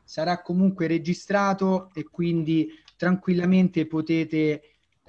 sarà comunque registrato e quindi tranquillamente potete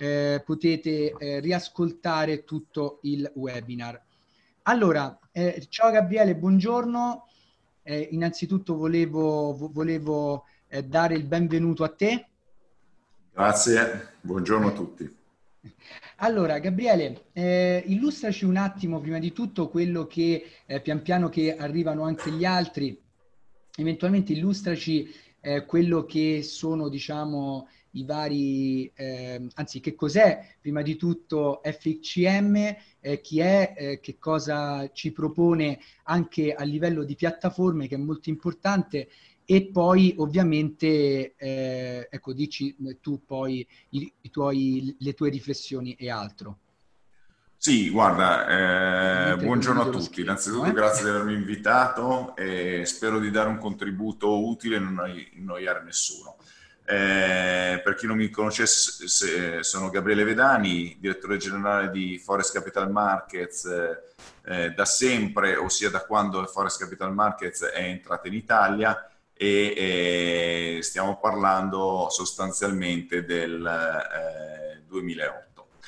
riascoltare tutto il webinar. Allora, ciao Gabriele, buongiorno. Innanzitutto volevo dare il benvenuto a te. Grazie, buongiorno a tutti. Allora, Gabriele, illustraci un attimo prima di tutto quello che pian piano che arrivano anche gli altri, eventualmente illustraci quello che sono, diciamo, i vari, anzi, che cos'è prima di tutto FXCM, chi è, che cosa ci propone anche a livello di piattaforme, che è molto importante, e poi ovviamente, ecco, dici tu poi le tue riflessioni e altro. Sì, guarda, buongiorno a tutti. Schermo, Innanzitutto grazie di avermi invitato e spero di dare un contributo utile e non annoiare nessuno. Per chi non mi conoscesse, sono Gabriele Vedani, direttore generale di Forest Capital Markets da sempre, ossia da quando Forest Capital Markets è entrata in Italia, e stiamo parlando sostanzialmente del 2008.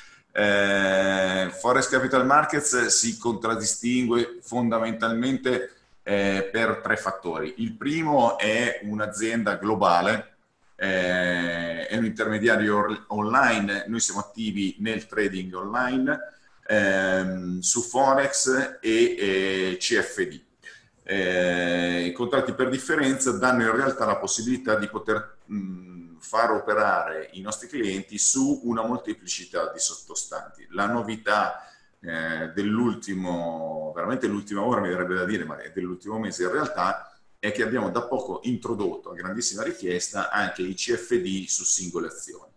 Forest Capital Markets si contraddistingue fondamentalmente per tre fattori. Il primo è un'azienda globale, è un intermediario online, noi siamo attivi nel trading online, su Forex e CFD. I contratti per differenza danno in realtà la possibilità di poter far operare i nostri clienti su una molteplicità di sottostanti. La novità dell'ultimo, veramente l'ultima ora mi verrebbe da dire, ma è dell'ultimo mese in realtà, è che abbiamo da poco introdotto a grandissima richiesta anche i CFD su singole azioni.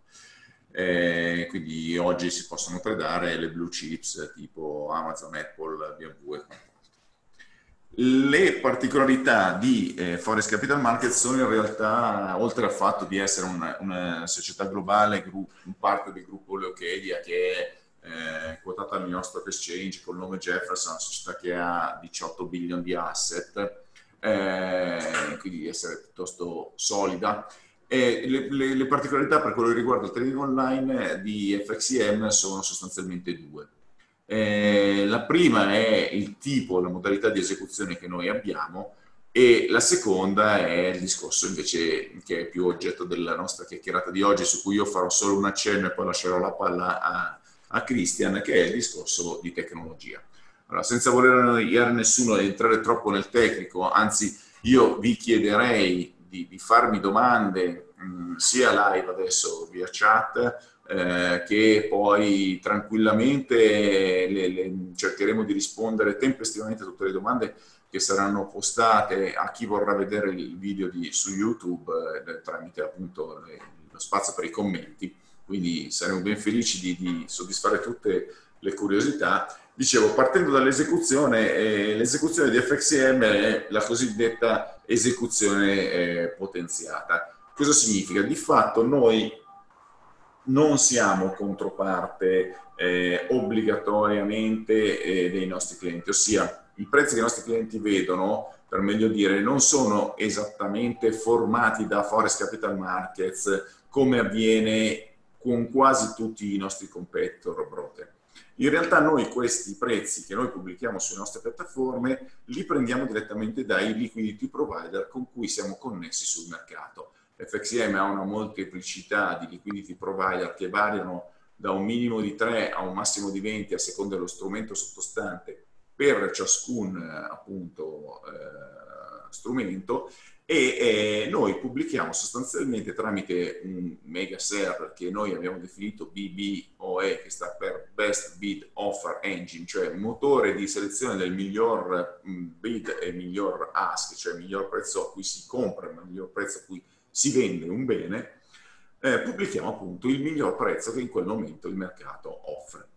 Quindi oggi si possono tradare le blue chips tipo Amazon, Apple, BMW e quant'altro. Le particolarità di Forest Capital Markets sono in realtà, oltre al fatto di essere una società globale, parte del gruppo Leucadia, che è quotata al New York Stock Exchange col nome Jefferson, una società che ha 18 billion di asset, quindi essere piuttosto solida. Le particolarità per quello che riguarda il trading online di FXCM sono sostanzialmente due. La prima è il tipo, la modalità di esecuzione che noi abbiamo, e la seconda è il discorso invece che è più oggetto della nostra chiacchierata di oggi, su cui io farò solo un accenno e poi lascerò la palla a Christian, che è il discorso di tecnologia. Allora, senza voler annoiare nessuno e entrare troppo nel tecnico, anzi io vi chiederei di farmi domande sia live adesso via chat, che poi tranquillamente cercheremo di rispondere tempestivamente a tutte le domande che saranno postate a chi vorrà vedere il video su YouTube tramite appunto lo spazio per i commenti, quindi saremo ben felici di soddisfare tutte le curiosità. Dicevo, partendo dall'esecuzione, l'esecuzione di FXCM è la cosiddetta esecuzione potenziata. Cosa significa? Di fatto noi non siamo controparte obbligatoriamente dei nostri clienti, ossia i prezzi che i nostri clienti vedono, per meglio dire, non sono esattamente formati da Forest Capital Markets come avviene con quasi tutti i nostri competitor broker. In realtà noi questi prezzi che noi pubblichiamo sulle nostre piattaforme li prendiamo direttamente dai liquidity provider con cui siamo connessi sul mercato. FXCM ha una molteplicità di liquidity provider che variano da un minimo di 3 a un massimo di 20 a seconda dello strumento sottostante per ciascun appunto strumento, e noi pubblichiamo sostanzialmente tramite un mega server che noi abbiamo definito BBOE, che sta per Best Bid Offer Engine, cioè motore di selezione del miglior bid e miglior ask, cioè il miglior prezzo a cui si compra, il miglior prezzo a cui si vende un bene. Pubblichiamo appunto il miglior prezzo che in quel momento il mercato offre.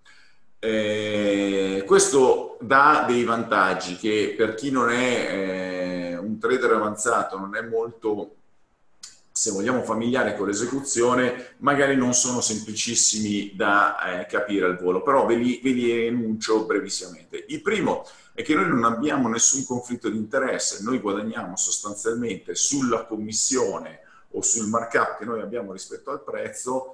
Questo dà dei vantaggi che per chi non è un trader avanzato non è molto se vogliamo, familiari con l'esecuzione, magari non sono semplicissimi da capire al volo, però ve li enuncio brevissimamente. Il primo è che noi non abbiamo nessun conflitto di interesse, noi guadagniamo sostanzialmente sulla commissione o sul markup che noi abbiamo rispetto al prezzo,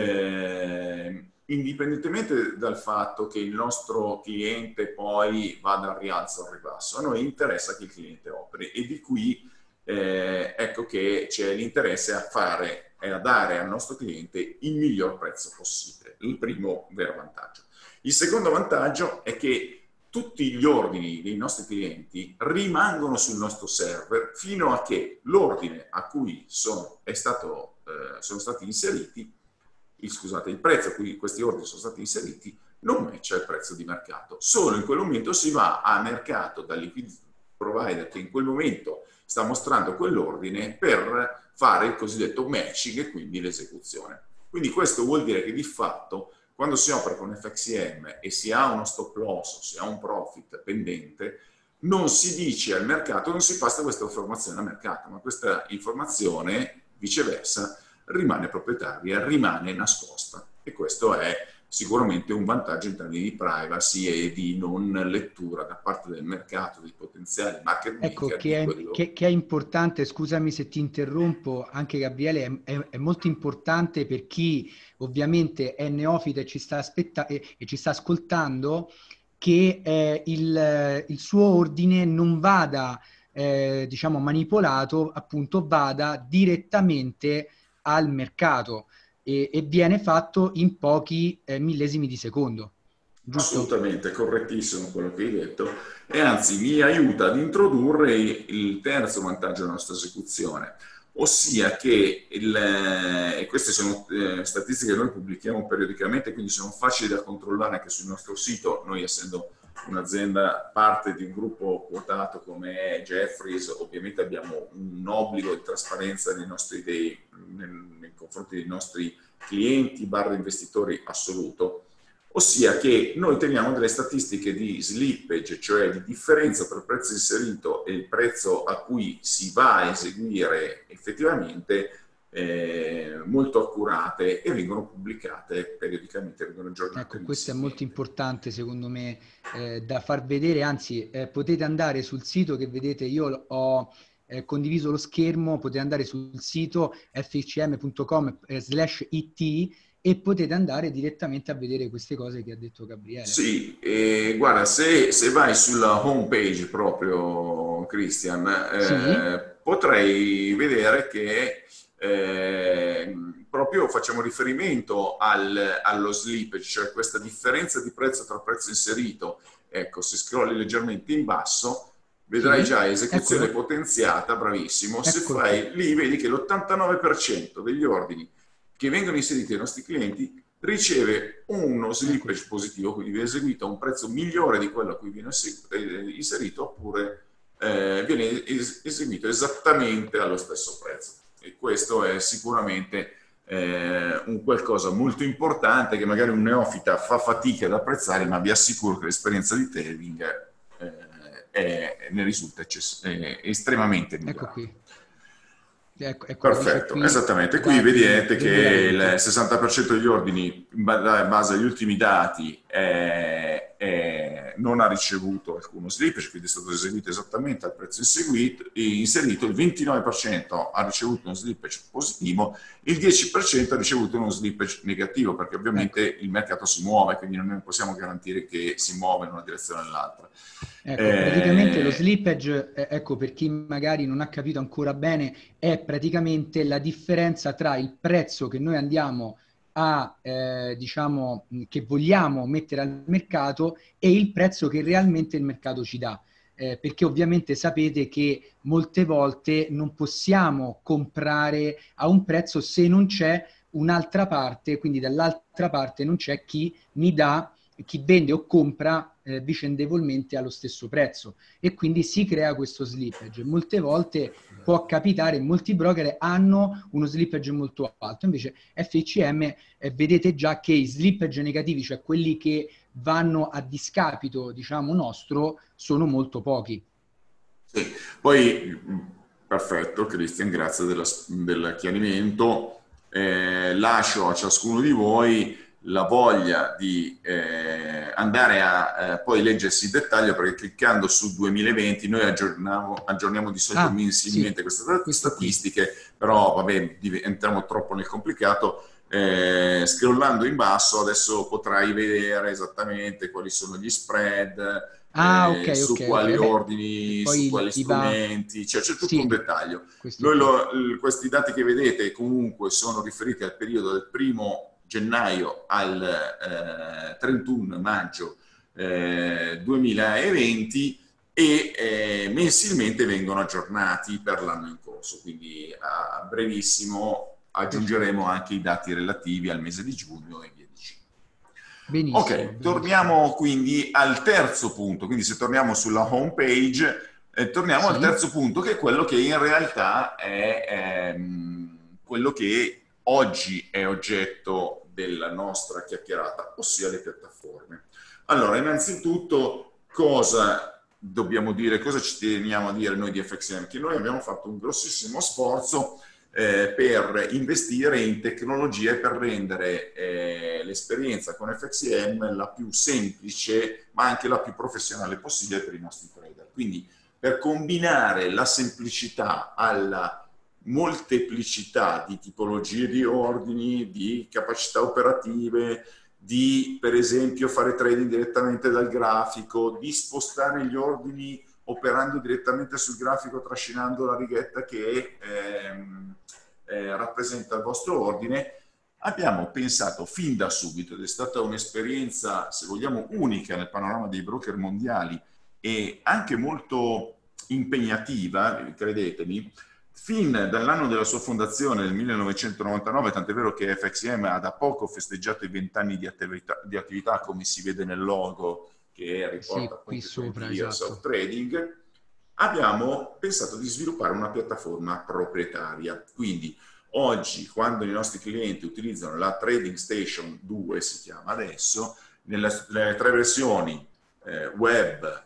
indipendentemente dal fatto che il nostro cliente poi vada al rialzo o al ribasso. A noi interessa che il cliente operi, e di qui ecco che c'è l'interesse a fare e a dare al nostro cliente il miglior prezzo possibile. Il primo vero vantaggio. Il secondo vantaggio è che tutti gli ordini dei nostri clienti rimangono sul nostro server fino a che l'ordine a cui sono stati inseriti, il prezzo a cui questi ordini sono stati inseriti non matcha il prezzo di mercato. Solo in quel momento si va a mercato dal liquidity provider che in quel momento sta mostrando quell'ordine per fare il cosiddetto matching e quindi l'esecuzione. Quindi questo vuol dire che di fatto quando si opera con FXM e si ha uno stop loss o si ha un profit pendente, non si dice al mercato, non si passa questa informazione al mercato, ma questa informazione viceversa rimane proprietaria, rimane nascosta, e questo è sicuramente un vantaggio in termini di privacy e di non lettura da parte del mercato, dei potenziali market maker. Ecco, che è importante, scusami se ti interrompo, anche Gabriele, è molto importante per chi ovviamente è neofita e ci sta ascoltando, che il suo ordine non vada diciamo manipolato, appunto vada direttamente al mercato e viene fatto in pochi millesimi di secondo. Giusto? Assolutamente, correttissimo quello che hai detto, e anzi mi aiuta ad introdurre il terzo vantaggio della nostra esecuzione, ossia che e queste sono statistiche che noi pubblichiamo periodicamente, quindi sono facili da controllare anche sul nostro sito. Noi, essendo un'azienda parte di un gruppo quotato come è Jefferies, ovviamente abbiamo un obbligo di trasparenza nei confronti dei nostri clienti / investitori assoluto. Ossia che noi teniamo delle statistiche di slippage, cioè di differenza tra il prezzo inserito e il prezzo a cui si va a eseguire effettivamente, molto accurate, e vengono pubblicate periodicamente, vengono aggiornate. Ecco, questo è molto importante secondo me da far vedere, anzi potete andare sul sito che vedete, io ho condiviso lo schermo, potete andare sul sito fxm.com/it e potete andare direttamente a vedere queste cose che ha detto Gabriele. Sì, guarda, se vai sulla home page proprio, Christian, sì, potrei vedere che proprio facciamo riferimento allo slippage, cioè questa differenza di prezzo tra prezzo inserito. Ecco, se scrolli leggermente in basso, vedrai già esecuzione eccolo potenziata, bravissimo. Se eccolo fai lì, vedi che l'89% degli ordini che vengono inseriti ai nostri clienti riceve uno slippage positivo, quindi viene eseguito a un prezzo migliore di quello a cui viene inserito, oppure viene eseguito esattamente allo stesso prezzo. E questo è sicuramente un qualcosa molto importante che magari un neofita fa fatica ad apprezzare, ma vi assicuro che l'esperienza di trading ne risulta estremamente migliorata. Ecco qui. Ecco, Perfetto, qui, esattamente. Qui vedete che il 60% degli ordini, in base agli ultimi dati, non ha ricevuto alcuno slippage, quindi è stato eseguito esattamente al prezzo inserito, il 29% ha ricevuto uno slippage positivo, il 10% ha ricevuto uno slippage negativo, perché ovviamente il mercato si muove, quindi non possiamo garantire che si muova in una direzione o nell'altra. Ecco, praticamente lo slippage, ecco, per chi magari non ha capito ancora bene, è praticamente la differenza tra il prezzo che noi andiamo a, diciamo, che vogliamo mettere al mercato e il prezzo che realmente il mercato ci dà. Perché ovviamente sapete che molte volte non possiamo comprare a un prezzo se non c'è un'altra parte, quindi dall'altra parte non c'è chi mi dà, chi vende o compra vicendevolmente allo stesso prezzo, e quindi si crea questo slippage. Molte volte può capitare, molti broker hanno uno slippage molto alto, invece FXM vedete già che i slippage negativi, cioè quelli che vanno a discapito, diciamo, nostro, sono molto pochi. Sì. Poi Perfetto, Christian, grazie del chiarimento. Lascio a ciascuno di voi la voglia di andare a poi leggersi il dettaglio, perché cliccando su 2020 noi aggiorniamo di solito mensilmente queste statistiche, però vabbè, entriamo troppo nel complicato. Scrollando in basso adesso potrai vedere esattamente quali sono gli spread, su quali ordini, su quali strumenti, cioè c'è tutto un dettaglio. Questi dati che vedete comunque sono riferiti al periodo del 1° gennaio al 31 maggio 2020 e mensilmente vengono aggiornati per l'anno in corso, quindi a brevissimo aggiungeremo anche i dati relativi al mese di giugno e via dicendo. Benissimo, ok, torniamo quindi al terzo punto, quindi se torniamo sulla home page, torniamo al terzo punto, che è quello che in realtà è quello che oggi è oggetto della nostra chiacchierata, ossia le piattaforme. Allora, innanzitutto, cosa dobbiamo dire, cosa ci teniamo a dire noi di FXM? Che noi abbiamo fatto un grossissimo sforzo per investire in tecnologie per rendere l'esperienza con FXM la più semplice ma anche la più professionale possibile per i nostri trader. Quindi per combinare la semplicità alla molteplicità di tipologie di ordini, di capacità operative, di per esempio fare trading direttamente dal grafico, di spostare gli ordini operando direttamente sul grafico, trascinando la righetta che rappresenta il vostro ordine, abbiamo pensato fin da subito, ed è stata un'esperienza, se vogliamo, unica nel panorama dei broker mondiali e anche molto impegnativa, credetemi, fin dall'anno della sua fondazione nel 1999, tant'è vero che FXM ha da poco festeggiato i 20 anni di attività, come si vede nel logo, che riporta qui sopra, Years of Trading, abbiamo pensato di sviluppare una piattaforma proprietaria. Quindi oggi, quando i nostri clienti utilizzano la Trading Station 2, si chiama adesso, nelle 3 versioni web,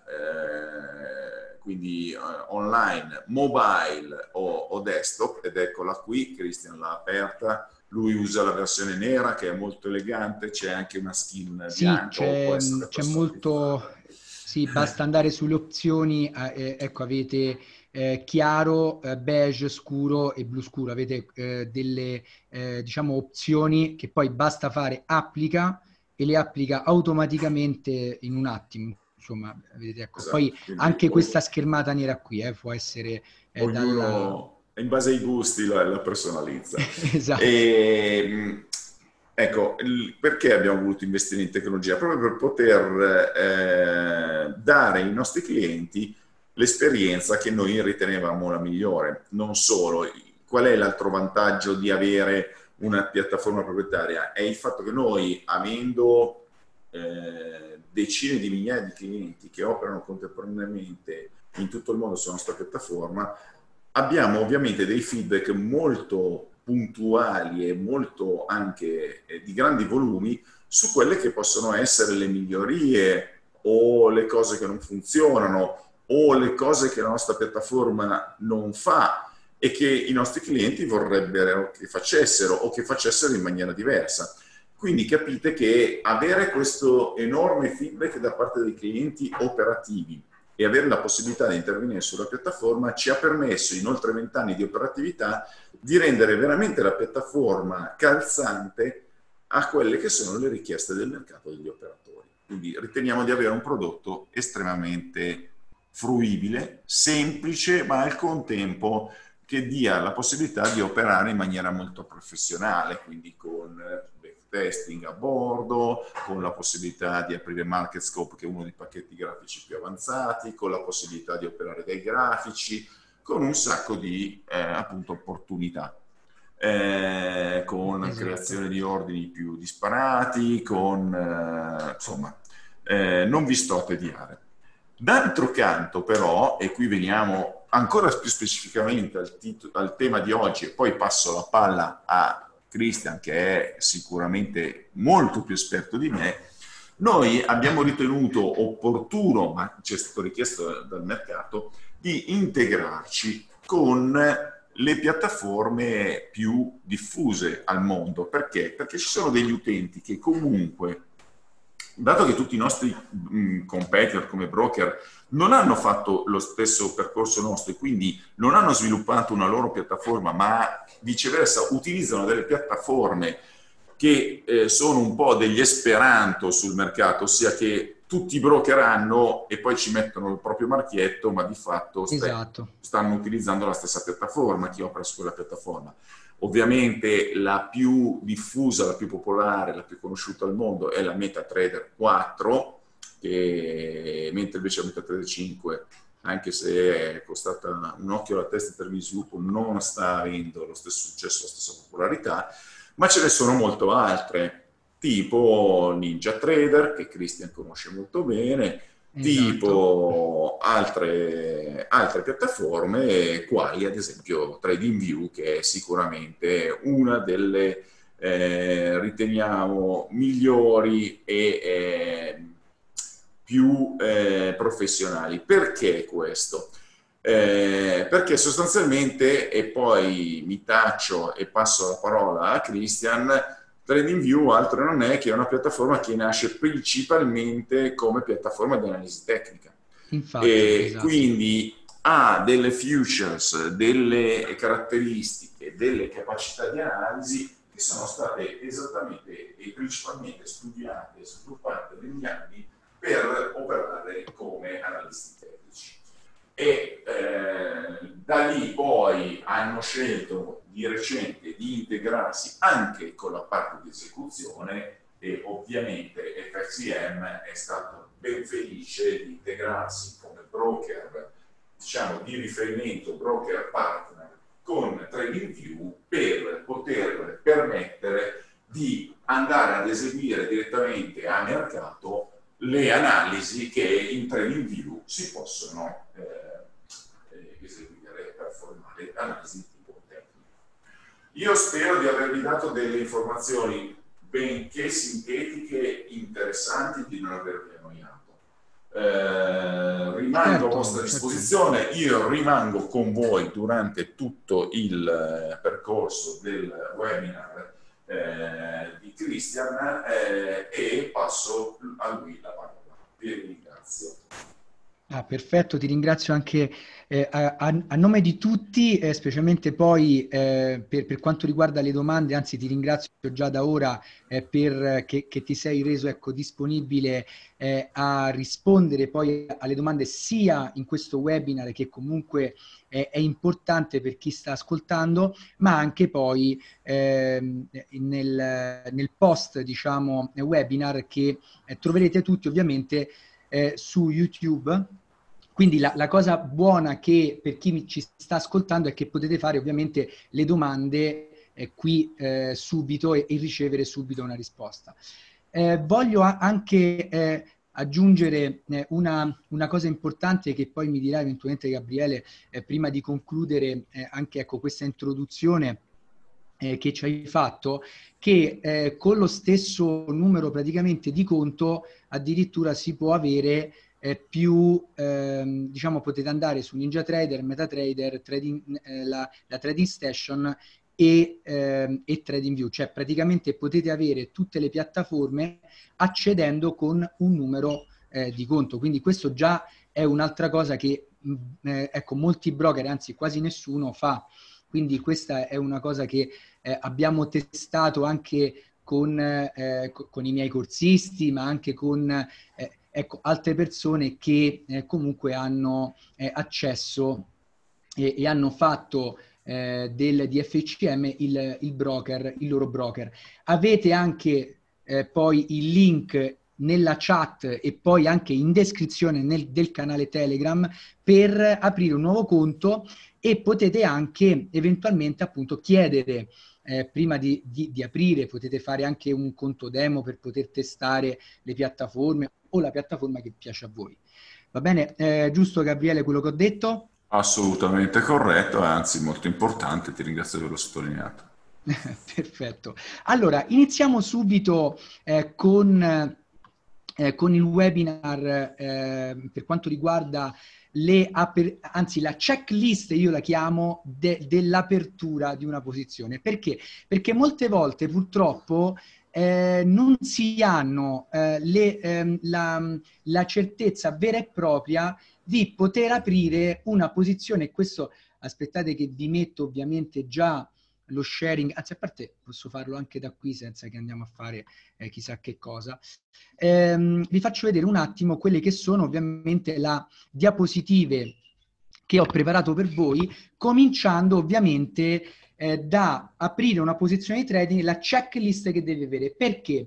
quindi online, mobile o desktop, ed eccola qui, Christian l'ha aperta. Lui usa la versione nera che è molto elegante, c'è anche una skin bianca. C'è molto, basta andare sulle opzioni, ecco avete chiaro, beige scuro e blu scuro, avete delle diciamo opzioni che poi basta fare applica e le applica automaticamente in un attimo. Insomma, vedete, ecco. Esatto. Poi anche questa schermata nera qui può essere ognuno in base ai gusti la personalizza. Esatto. Ecco, perché abbiamo voluto investire in tecnologia? Proprio per poter dare ai nostri clienti l'esperienza che noi ritenevamo la migliore. Non solo, qual è l'altro vantaggio di avere una piattaforma proprietaria? È il fatto che noi, avendo decine di migliaia di clienti che operano contemporaneamente in tutto il mondo sulla nostra piattaforma, abbiamo ovviamente dei feedback molto puntuali e molto anche di grandi volumi su quelle che possono essere le migliorie o le cose che non funzionano o le cose che la nostra piattaforma non fa e che i nostri clienti vorrebbero che facessero o che facessero in maniera diversa. Quindi capite che avere questo enorme feedback da parte dei clienti operativi e avere la possibilità di intervenire sulla piattaforma ci ha permesso, in oltre 20 anni di operatività, di rendere veramente la piattaforma calzante a quelle che sono le richieste del mercato degli operatori. Quindi riteniamo di avere un prodotto estremamente fruibile, semplice, ma al contempo che dia la possibilità di operare in maniera molto professionale, quindi con testing a bordo, con la possibilità di aprire MarketScope, che è uno dei pacchetti grafici più avanzati, con la possibilità di operare dai grafici, con un sacco di appunto opportunità, con creazione di ordini più disparati, con insomma, non vi sto a tediare. D'altro canto però, e qui veniamo ancora più specificamente al tema di oggi, e poi passo la palla a Christian, che è sicuramente molto più esperto di me, Noi abbiamo ritenuto opportuno, ma ci è stato richiesto dal mercato, di integrarci con le piattaforme più diffuse al mondo. Perché? Perché ci sono degli utenti che comunque, dato che tutti i nostri competitor come broker non hanno fatto lo stesso percorso nostro e quindi non hanno sviluppato una loro piattaforma, ma viceversa utilizzano delle piattaforme che sono un po' degli esperanto sul mercato, ossia che tutti i broker hanno e poi ci mettono il proprio marchietto, ma di fatto Esatto. stanno utilizzando la stessa piattaforma, chi opera su quella piattaforma. Ovviamente la più diffusa, la più popolare, la più conosciuta al mondo è la MetaTrader 4, mentre invece la MetaTrader 5, anche se è costata un occhio alla testa in termini di sviluppo, non sta avendo lo stesso successo, la stessa popolarità, ma ce ne sono molto altre, tipo NinjaTrader, che Christian conosce molto bene, tipo altre piattaforme, quali ad esempio TradingView, che è sicuramente una delle, riteniamo, migliori e più professionali. Perché questo? Perché sostanzialmente, e poi mi taccio e passo la parola a Christian, TradingView altro non è che una piattaforma che nasce principalmente come piattaforma di analisi tecnica. Infatti, esatto. Quindi ha delle futures, delle caratteristiche, delle capacità di analisi che sono state esattamente e principalmente studiate e sviluppate negli anni per operare come analisti tecnici. E da lì poi hanno scelto di recente di integrarsi anche con la parte di esecuzione e ovviamente FXIM è stato ben felice di integrarsi come broker, diciamo, di riferimento, broker partner con TradingView per poter permettere di andare ad eseguire direttamente a mercato le analisi che in TradingView si possono eseguire per formare analisi di tipo tecnico. Io spero di avervi dato delle informazioni benché sintetiche, interessanti, di non avervi annoiato. Rimango a vostra disposizione, io rimango con voi durante tutto il percorso del webinar di Christian e passo a lui la parola. Vi ringrazio. Perfetto, ti ringrazio anche a nome di tutti, specialmente poi per quanto riguarda le domande, anzi ti ringrazio già da ora che ti sei reso, ecco, disponibile a rispondere poi alle domande sia in questo webinar, che comunque è importante per chi sta ascoltando, ma anche poi nel post, diciamo, webinar che troverete tutti ovviamente su YouTube. Quindi la cosa buona che per chi ci sta ascoltando è che potete fare ovviamente le domande qui subito e ricevere subito una risposta. Voglio anche aggiungere una cosa importante che poi mi dirà eventualmente Gabriele prima di concludere anche, ecco, questa introduzione che ci hai fatto, che con lo stesso numero praticamente di conto addirittura si può avere diciamo, potete andare su NinjaTrader, MetaTrader, la TradingStation e TradingView, cioè praticamente potete avere tutte le piattaforme accedendo con un numero di conto. Quindi questo già è un'altra cosa che ecco, molti broker, anzi quasi nessuno fa. Quindi questa è una cosa che abbiamo testato anche con i miei corsisti, ma anche con ecco, altre persone che comunque hanno accesso e hanno fatto del DFCM il loro broker. Avete anche poi il link nella chat e poi anche in descrizione del canale Telegram per aprire un nuovo conto, e potete anche eventualmente appunto chiedere prima di aprire, potete fare anche un conto demo per poter testare le piattaforme o la piattaforma che piace a voi. Va bene? Giusto, Gabriele, quello che ho detto? Assolutamente corretto, anzi molto importante, ti ringrazio di averlo sottolineato. Perfetto. Allora, iniziamo subito con con il webinar per quanto riguarda la checklist, io la chiamo, dell'apertura di una posizione. Perché? Perché molte volte purtroppo non si hanno la certezza vera e propria di poter aprire una posizione. E questo, aspettate che vi metto ovviamente già lo sharing, anzi a parte posso farlo anche da qui senza che andiamo a fare chissà che cosa. Vi faccio vedere un attimo quelle che sono ovviamente le diapositive che ho preparato per voi, cominciando ovviamente da aprire una posizione di trading, la checklist che devi avere. Perché?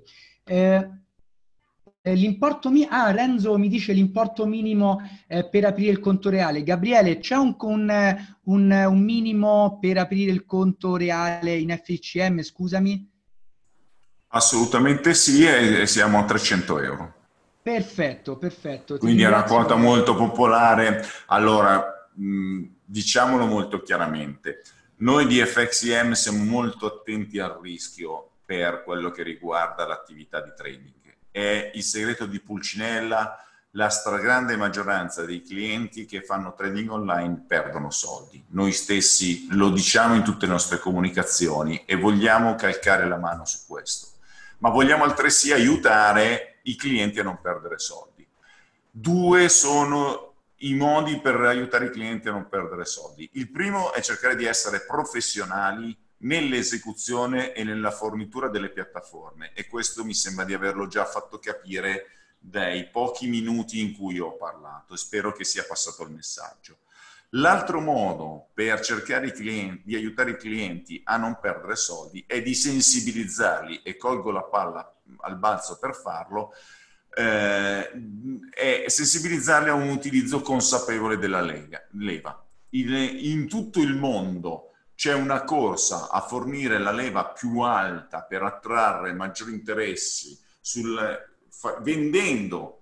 L'importo Renzo mi dice l'importo minimo per aprire il conto reale. Gabriele, c'è un minimo per aprire il conto reale in FCM, scusami? Assolutamente sì, e siamo a 300 euro. Perfetto, perfetto. Quindi è una quota molto popolare. Allora, diciamolo molto chiaramente, noi di FXIM siamo molto attenti al rischio per quello che riguarda l'attività di trading. È il segreto di Pulcinella: la stragrande maggioranza dei clienti che fanno trading online perdono soldi. Noi stessi lo diciamo in tutte le nostre comunicazioni e vogliamo calcare la mano su questo, ma vogliamo altresì aiutare i clienti a non perdere soldi. Due sono i modi per aiutare i clienti a non perdere soldi. Il primo è cercare di essere professionali nell'esecuzione e nella fornitura delle piattaforme, e questo mi sembra di averlo già fatto capire dai pochi minuti in cui ho parlato, e spero che sia passato il messaggio. L'altro modo per cercare di aiutare i clienti a non perdere soldi è di sensibilizzarli, e colgo la palla al balzo per farlo, è sensibilizzarli a un utilizzo consapevole della leva. In tutto il mondo c'è una corsa a fornire la leva più alta per attrarre maggiori interessi, vendendo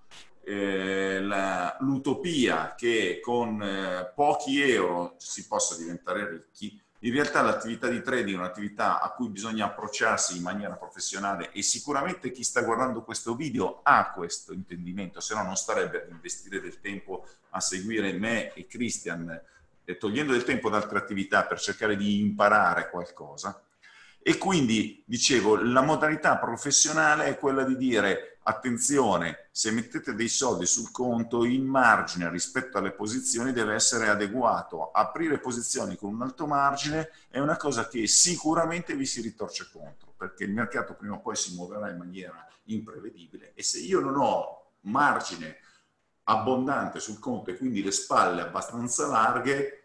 l'utopia che con pochi euro si possa diventare ricchi. In realtà l'attività di trading è un'attività a cui bisogna approcciarsi in maniera professionale, e sicuramente chi sta guardando questo video ha questo intendimento, se no non starebbe ad investire del tempo a seguire me e Christian, togliendo del tempo da altre attività per cercare di imparare qualcosa. E quindi, dicevo, la modalità professionale è quella di dire: attenzione, se mettete dei soldi sul conto, il margine rispetto alle posizioni deve essere adeguato. Aprire posizioni con un alto margine è una cosa che sicuramente vi si ritorce contro, perché il mercato prima o poi si muoverà in maniera imprevedibile, e se io non ho margine abbondante sul conto e quindi le spalle abbastanza larghe,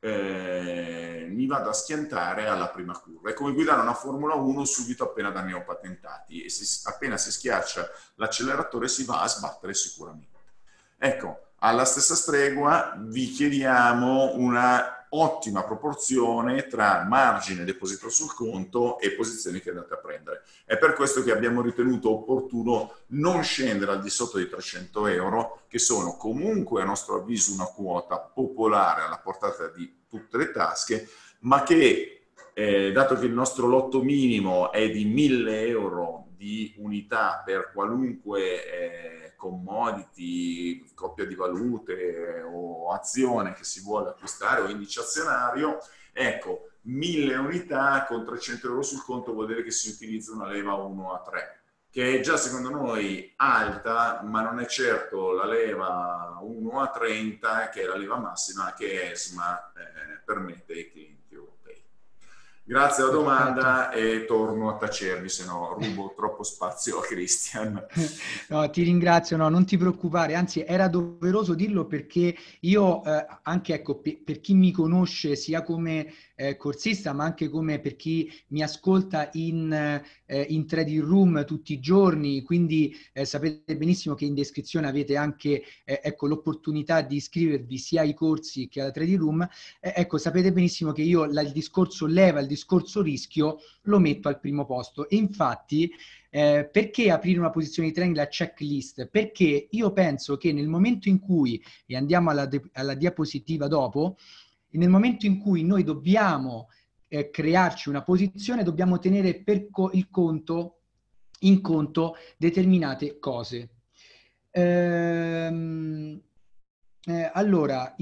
mi vado a schiantare alla prima curva. È come guidare una Formula 1 subito appena da neopatentati, e appena si schiaccia l'acceleratore si va a sbattere sicuramente. Ecco, alla stessa stregua vi chiediamo una ottima proporzione tra margine depositato sul conto e posizioni che andate a prendere. È per questo che abbiamo ritenuto opportuno non scendere al di sotto di 300 euro, che sono comunque a nostro avviso una quota popolare alla portata di tutte le tasche, ma che dato che il nostro lotto minimo è di 1000 euro di unità per qualunque commodity, coppia di valute o azione che si vuole acquistare, o indice azionario, ecco, 1000 unità con 300 euro sul conto vuol dire che si utilizza una leva 1 a 3, che è già secondo noi alta, ma non è certo la leva 1 a 30, che è la leva massima che ESMA permette ai clienti europei. Grazie alla domanda, e torno a tacervi, se no rubo troppo spazio a Christian. No, ti ringrazio, no, non ti preoccupare, anzi era doveroso dirlo, perché io anche, ecco, per chi mi conosce sia come corsista, ma anche come per chi mi ascolta in trading room tutti i giorni, quindi sapete benissimo che in descrizione avete anche ecco, l'opportunità di iscrivervi sia ai corsi che alla trading room. Ecco, sapete benissimo che io il discorso leva, il discorso rischio lo metto al primo posto, e infatti perché aprire una posizione di trading, la checklist? Perché io penso che nel momento in cui, e andiamo alla diapositiva dopo, nel momento in cui noi dobbiamo crearci una posizione, dobbiamo tenere in conto determinate cose. Allora,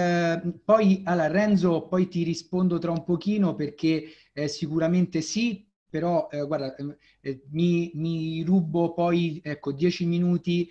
Renzo, poi ti rispondo tra un pochino perché sicuramente sì, però guarda, mi rubo poi, ecco, 10 minuti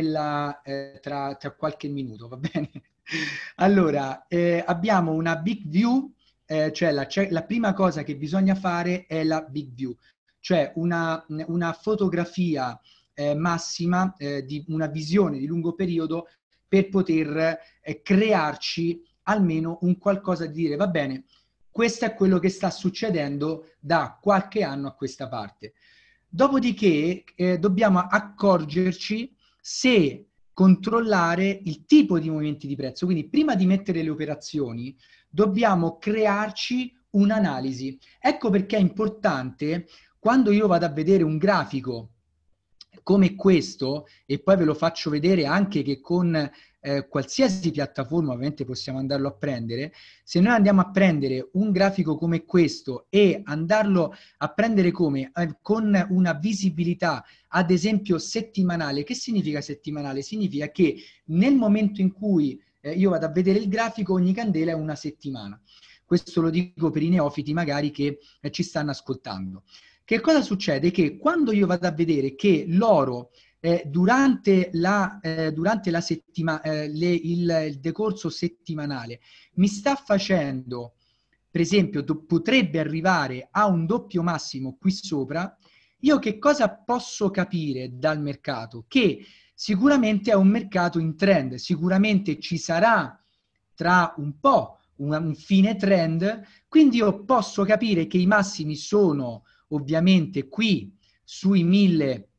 tra qualche minuto, va bene? Allora, abbiamo una big view, cioè la prima cosa che bisogna fare è la big view, cioè una fotografia massima di una visione di lungo periodo per poter crearci almeno un qualcosa di dire, va bene, questo è quello che sta succedendo da qualche anno a questa parte. Dopodiché dobbiamo accorgerci se controllare il tipo di movimenti di prezzo. Quindi prima di mettere le operazioni dobbiamo crearci un'analisi. Ecco perché è importante quando io vado a vedere un grafico come questo, e poi ve lo faccio vedere anche che con qualsiasi piattaforma ovviamente possiamo andarlo a prendere, se noi andiamo a prendere un grafico come questo e andarlo a prendere come con una visibilità ad esempio settimanale. Che significa settimanale? Significa che nel momento in cui io vado a vedere il grafico, ogni candela è una settimana. Questo lo dico per i neofiti magari che ci stanno ascoltando. Che cosa succede? Che quando io vado a vedere che l'oro durante la settimana, il decorso settimanale mi sta facendo, per esempio, potrebbe arrivare a un doppio massimo qui sopra, io che cosa posso capire dal mercato? Che sicuramente è un mercato in trend, sicuramente ci sarà tra un po' un fine trend, quindi io posso capire che i massimi sono ovviamente qui sui 1000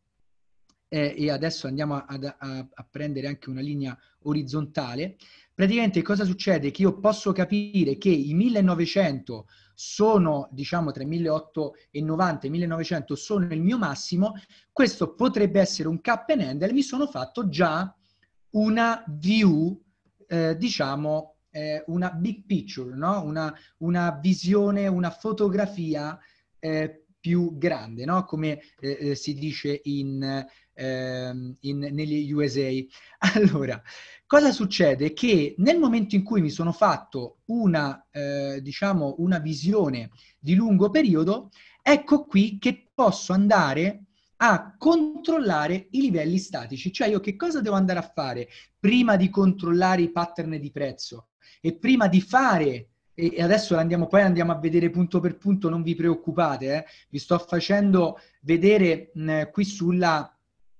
e adesso andiamo a prendere anche una linea orizzontale. Praticamente cosa succede? Che io posso capire che i 1900 sono, diciamo, tra i 1890 e i 1900 sono il mio massimo. Questo potrebbe essere un cap and handle. Mi sono fatto già una view, diciamo, una big picture, no? Una visione, una fotografia più grande, no? Come si dice negli USA. Allora, cosa succede? Che nel momento in cui mi sono fatto diciamo, una visione di lungo periodo, ecco qui che posso andare a controllare i livelli statici. Cioè io che cosa devo andare a fare prima di controllare i pattern di prezzo e prima di fare, e adesso poi andiamo a vedere punto per punto, non vi preoccupate, vi sto facendo vedere qui sulle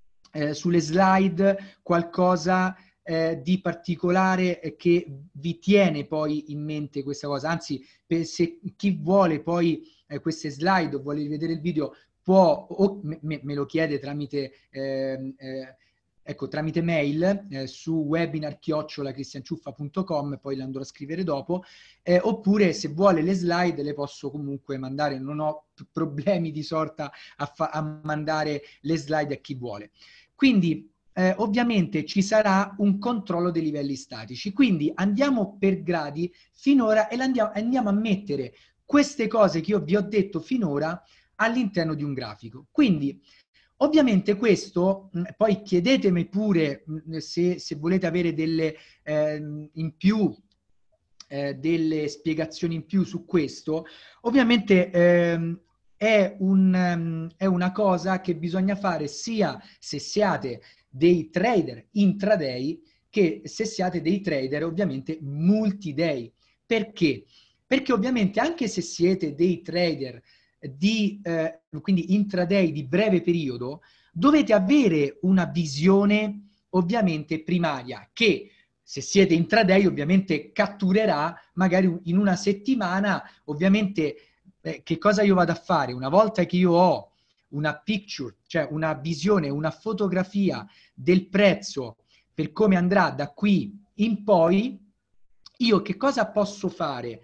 slide qualcosa di particolare che vi tiene poi in mente questa cosa. Anzi, se chi vuole poi queste slide o vuole rivedere il video può o me lo chiede tramite tramite mail su webinar@cristianciuffa.com, poi le andrò a scrivere dopo, oppure se vuole le slide le posso comunque mandare, non ho problemi di sorta a mandare le slide a chi vuole. Quindi ovviamente ci sarà un controllo dei livelli statici, quindi andiamo per gradi finora e andiamo a mettere queste cose che io vi ho detto finora all'interno di un grafico. Quindi ovviamente questo, poi chiedetemi pure se volete avere delle in più, delle spiegazioni in più su questo. Ovviamente è una cosa che bisogna fare sia se siate dei trader intraday che se siate dei trader ovviamente multi-day. Perché? Perché ovviamente anche se siete dei trader quindi intraday di breve periodo, dovete avere una visione ovviamente primaria che se siete intraday ovviamente catturerà magari in una settimana. Ovviamente che cosa io vado a fare? Una volta che io ho una picture, cioè una visione, una fotografia del prezzo per come andrà da qui in poi, io che cosa posso fare?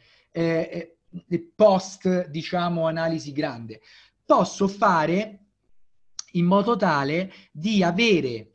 Post, diciamo, analisi grande. Posso fare in modo tale di avere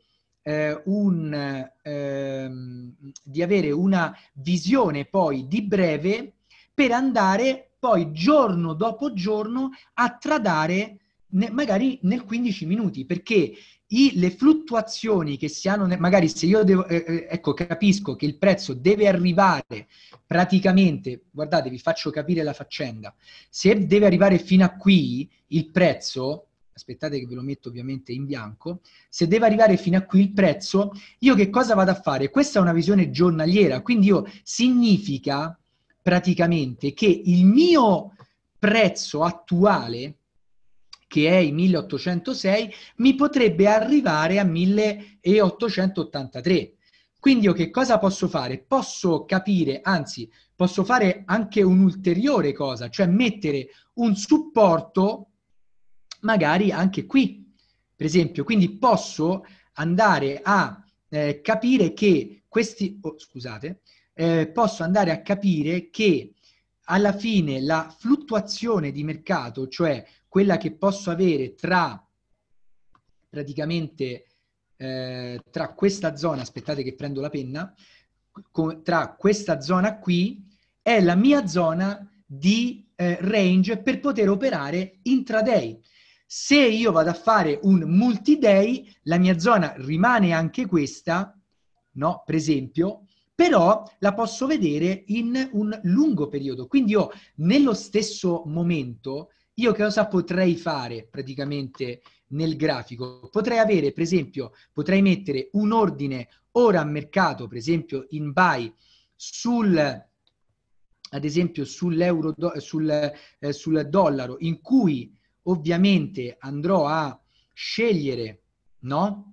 una visione poi di breve per andare poi giorno dopo giorno a tradare magari nel 15 minuti, perché le fluttuazioni che si hanno, magari se io devo, ecco, capisco che il prezzo deve arrivare praticamente, guardate, vi faccio capire la faccenda, se deve arrivare fino a qui il prezzo, aspettate che ve lo metto ovviamente in bianco, se deve arrivare fino a qui il prezzo, io che cosa vado a fare? Questa è una visione giornaliera, quindi io significa praticamente che il mio prezzo attuale, che è i 1806, mi potrebbe arrivare a 1883. Quindi io che cosa posso fare? Posso capire, anzi, posso fare anche un'ulteriore cosa, cioè mettere un supporto magari anche qui, per esempio. Quindi posso andare a capire che questi... Oh, scusate. Posso andare a capire che alla fine la fluttuazione di mercato, cioè quella che posso avere tra praticamente tra questa zona, aspettate che prendo la penna, tra questa zona qui è la mia zona di range per poter operare intraday. Se io vado a fare un multi-day, la mia zona rimane anche questa, no? Per esempio, però la posso vedere in un lungo periodo. Quindi io nello stesso momento, io che cosa potrei fare praticamente nel grafico? Potrei avere, per esempio, potrei mettere un ordine ora a mercato, per esempio in buy, ad esempio sull'euro, sul dollaro, in cui ovviamente andrò a scegliere, no?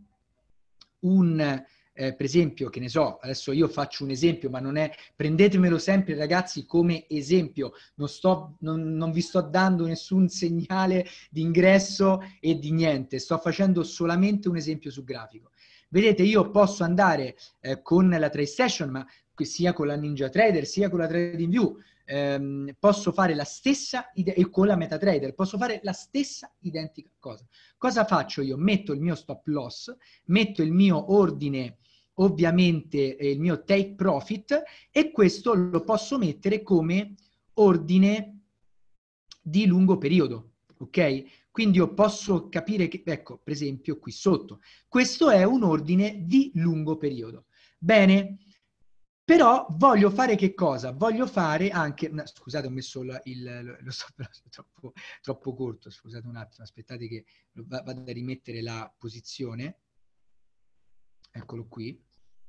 Per esempio, che ne so, adesso io faccio un esempio, ma non è, prendetemelo sempre ragazzi come esempio, non vi sto dando nessun segnale di ingresso e di niente, sto facendo solamente un esempio su grafico. Vedete, io posso andare con la TradeStation, ma sia con la NinjaTrader, sia con la TradingView, posso fare la stessa, e con la MetaTrader, posso fare la stessa identica cosa. Cosa faccio io? Metto il mio stop loss, metto il mio ordine, ovviamente il mio take profit, e questo lo posso mettere come ordine di lungo periodo, ok? Quindi io posso capire che, ecco, per esempio qui sotto, questo è un ordine di lungo periodo. Bene, però voglio fare che cosa? Voglio fare anche, no, scusate, ho messo lo stop troppo corto, scusate un attimo, aspettate che vado a rimettere la posizione, eccolo qui.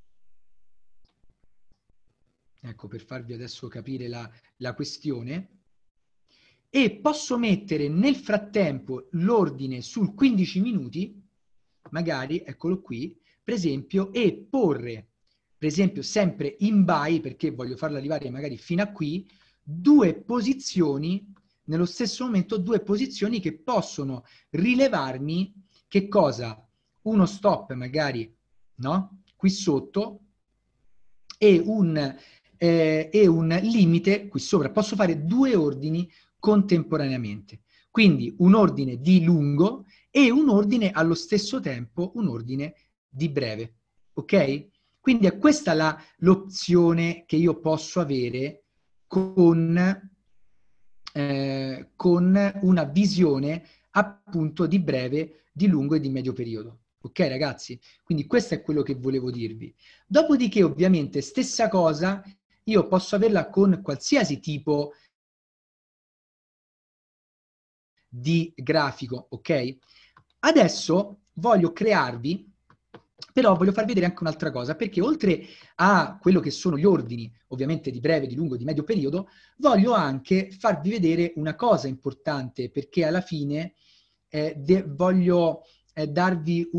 Ecco, per farvi adesso capire la questione. E posso mettere nel frattempo l'ordine sul 15 minuti, magari, eccolo qui, per esempio, e porre, per esempio, sempre in buy, perché voglio farlo arrivare magari fino a qui, due posizioni, nello stesso momento, due posizioni che possono rilevarmi, che cosa? Uno stop magari, no? Qui sotto, e un limite qui sopra. Posso fare due ordini contemporaneamente. Quindi un ordine di lungo e un ordine allo stesso tempo, un ordine di breve. Ok? Quindi è questa l'opzione che io posso avere con una visione appunto di breve, di lungo e di medio periodo. Ok ragazzi? Quindi questo è quello che volevo dirvi. Dopodiché ovviamente stessa cosa io posso averla con qualsiasi tipo di grafico, ok? Adesso voglio crearvi, però voglio farvi vedere anche un'altra cosa, perché oltre a quello che sono gli ordini, ovviamente di breve, di lungo, di medio periodo, voglio anche farvi vedere una cosa importante, perché alla fine voglio darvi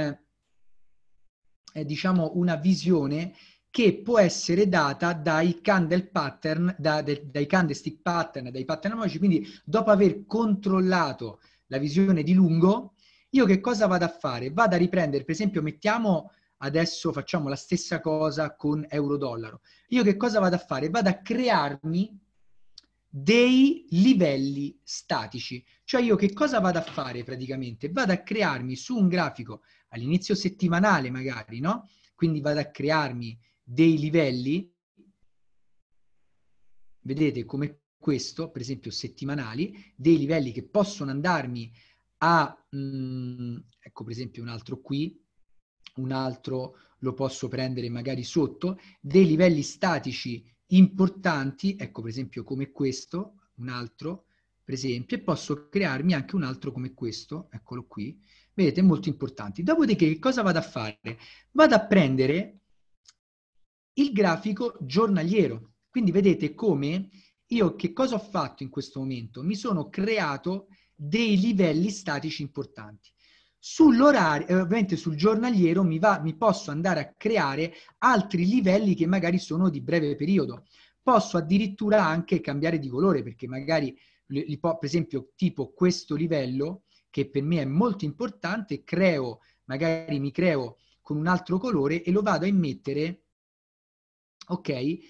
diciamo una visione che può essere data dai candle pattern, dai candlestick pattern, dai pattern analogici. Quindi dopo aver controllato la visione di lungo, io che cosa vado a fare? Vado a riprendere, per esempio, mettiamo adesso, facciamo la stessa cosa con euro-dollaro. Io che cosa vado a fare? Vado a crearmi dei livelli statici. Cioè io che cosa vado a fare praticamente? Vado a crearmi su un grafico all'inizio settimanale magari, no? Quindi vado a crearmi dei livelli, vedete come questo, per esempio settimanali, dei livelli che possono andarmi ecco per esempio un altro qui, un altro lo posso prendere magari sotto, dei livelli statici importanti, ecco per esempio come questo, un altro per esempio, e posso crearmi anche un altro come questo, eccolo qui, vedete, molto importanti. Dopodiché che cosa vado a fare? Vado a prendere il grafico giornaliero, quindi vedete come io che cosa ho fatto in questo momento? Mi sono creato dei livelli statici importanti. Sull'orario, ovviamente sul giornaliero mi posso andare a creare altri livelli che magari sono di breve periodo. Posso addirittura anche cambiare di colore, perché magari, per esempio, tipo questo livello, che per me è molto importante, magari mi creo con un altro colore e lo vado a immettere, ok,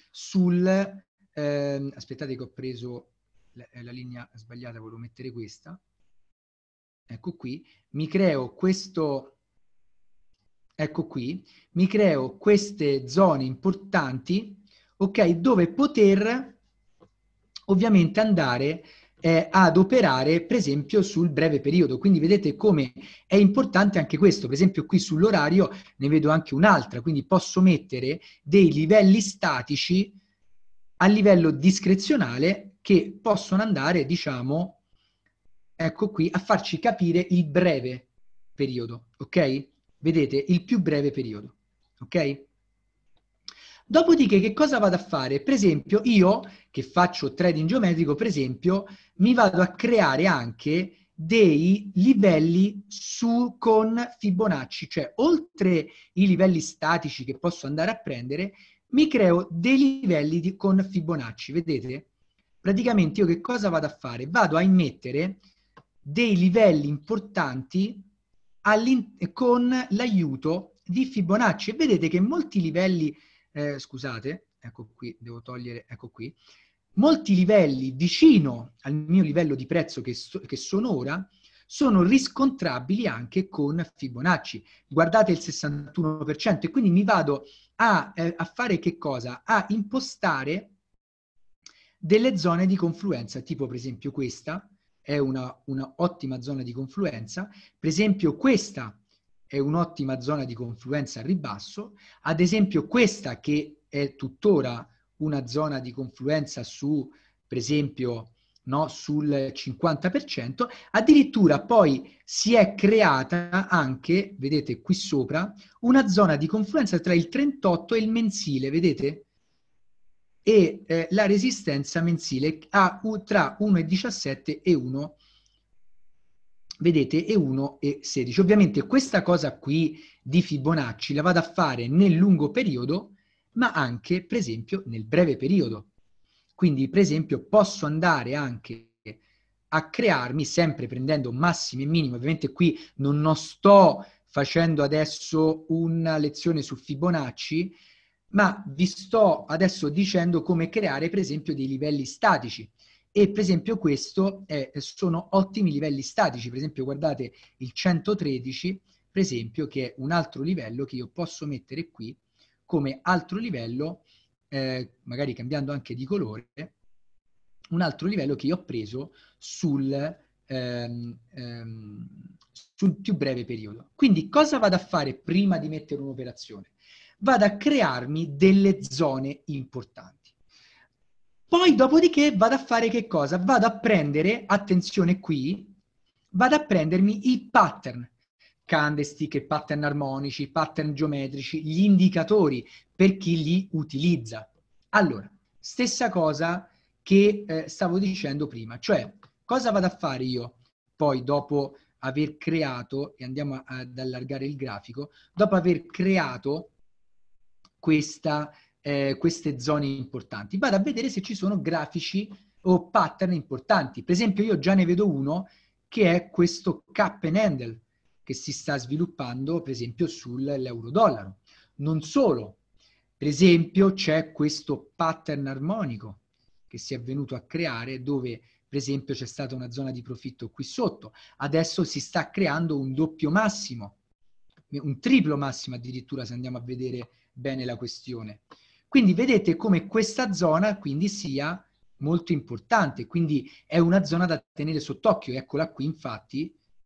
aspettate che ho preso la linea sbagliata, volevo mettere questa. Ecco qui, mi creo questo, ecco qui, mi creo queste zone importanti, ok, dove poter ovviamente andare ad operare, per esempio, sul breve periodo. Quindi vedete come è importante anche questo. Per esempio qui sull'orario ne vedo anche un'altra, quindi posso mettere dei livelli statici a livello discrezionale che possono andare, diciamo, ecco qui, a farci capire il breve periodo, ok? Vedete, il più breve periodo, ok? Dopodiché che cosa vado a fare? Per esempio io, che faccio trading geometrico, per esempio, mi vado a creare anche dei livelli con Fibonacci, cioè oltre i livelli statici che posso andare a prendere, mi creo dei livelli con Fibonacci, vedete? Praticamente io che cosa vado a fare? Vado a immettere dei livelli importanti con l'aiuto di Fibonacci. E vedete che molti livelli, scusate, ecco qui, devo togliere, ecco qui, molti livelli vicino al mio livello di prezzo che sono ora, sono riscontrabili anche con Fibonacci. Guardate il 61%, e quindi mi vado a fare che cosa? A impostare delle zone di confluenza, tipo per esempio questa è una ottima zona di confluenza, per esempio questa è un'ottima zona di confluenza al ribasso, ad esempio questa che è tuttora una zona di confluenza su, per esempio, no, sul 50%, addirittura poi si è creata anche, vedete qui sopra, una zona di confluenza tra il 38 e il mensile, vedete? E la resistenza mensile tra 1,17 e 1, vedete, e 1,16. Ovviamente questa cosa qui di Fibonacci la vado a fare nel lungo periodo, ma anche, per esempio, nel breve periodo. Quindi, per esempio, posso andare anche a crearmi, sempre prendendo massimi e minimi, ovviamente qui non sto facendo adesso una lezione su Fibonacci, ma vi sto adesso dicendo come creare, per esempio, dei livelli statici. E per esempio questo sono ottimi livelli statici. Per esempio guardate il 113, per esempio, che è un altro livello che io posso mettere qui come altro livello, magari cambiando anche di colore, un altro livello che io ho preso sul più breve periodo. Quindi cosa vado a fare prima di mettere un'operazione? Vado a crearmi delle zone importanti. Poi dopodiché vado a fare che cosa? Vado a prendere, attenzione qui, vado a prendermi i pattern, candlestick, pattern armonici, pattern geometrici, gli indicatori per chi li utilizza. Allora, stessa cosa che stavo dicendo prima, cioè cosa vado a fare io poi dopo aver creato, e andiamo ad allargare il grafico, dopo aver creato queste zone importanti. Vado a vedere se ci sono grafici o pattern importanti. Per esempio io già ne vedo uno che è questo cup and handle che si sta sviluppando per esempio sull'euro-dollaro. Non solo, per esempio c'è questo pattern armonico che si è venuto a creare dove per esempio c'è stata una zona di profitto qui sotto. Adesso si sta creando un doppio massimo, un triplo massimo addirittura se andiamo a vedere bene la questione. Quindi vedete come questa zona quindi sia molto importante, quindi è una zona da tenere sott'occhio. Eccola qui infatti,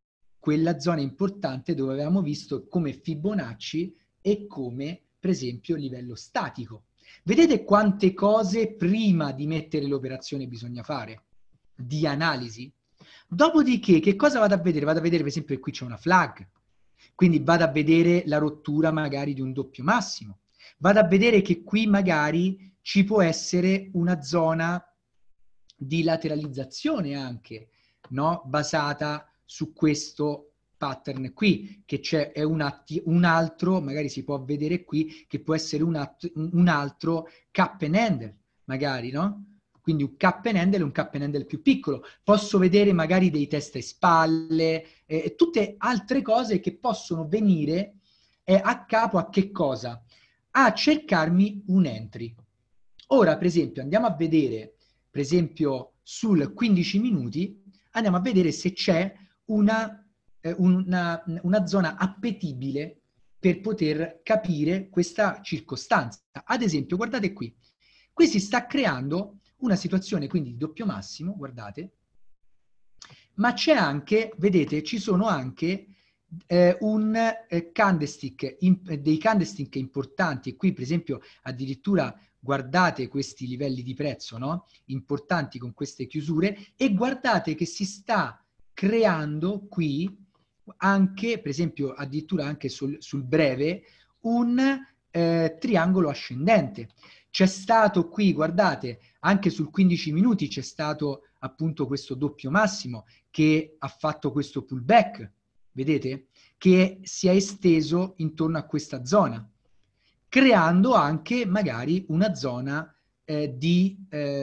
quella zona importante dove avevamo visto come Fibonacci e come, per esempio, livello statico. Vedete quante cose prima di mettere l'operazione bisogna fare? Di analisi. Dopodiché, che cosa vado a vedere? Vado a vedere, per esempio, che qui c'è una flag. Quindi vado a vedere la rottura magari di un doppio massimo. Vado a vedere che qui magari ci può essere una zona di lateralizzazione anche, no? Basata su questo pattern qui, che c'è un altro, magari si può vedere qui, che può essere un altro cup and handle, magari, no? Quindi un cup and handle e un cup and handle più piccolo. Posso vedere magari dei testa e spalle, tutte altre cose che possono venire a capo a che cosa? A cercarmi un entry. Ora, per esempio, andiamo a vedere, per esempio, sul 15 minuti, andiamo a vedere se c'è una zona appetibile per poter capire questa circostanza. Ad esempio, guardate qui. Qui si sta creando una situazione quindi di doppio massimo, guardate, ma c'è anche, vedete, ci sono anche dei candlestick importanti, e qui per esempio addirittura guardate questi livelli di prezzo, no? Importanti con queste chiusure, e guardate che si sta creando qui anche, per esempio addirittura anche sul breve, un triangolo ascendente. C'è stato qui, guardate, anche sul 15 minuti c'è stato appunto questo doppio massimo che ha fatto questo pullback, vedete? Che si è esteso intorno a questa zona, creando anche magari una zona di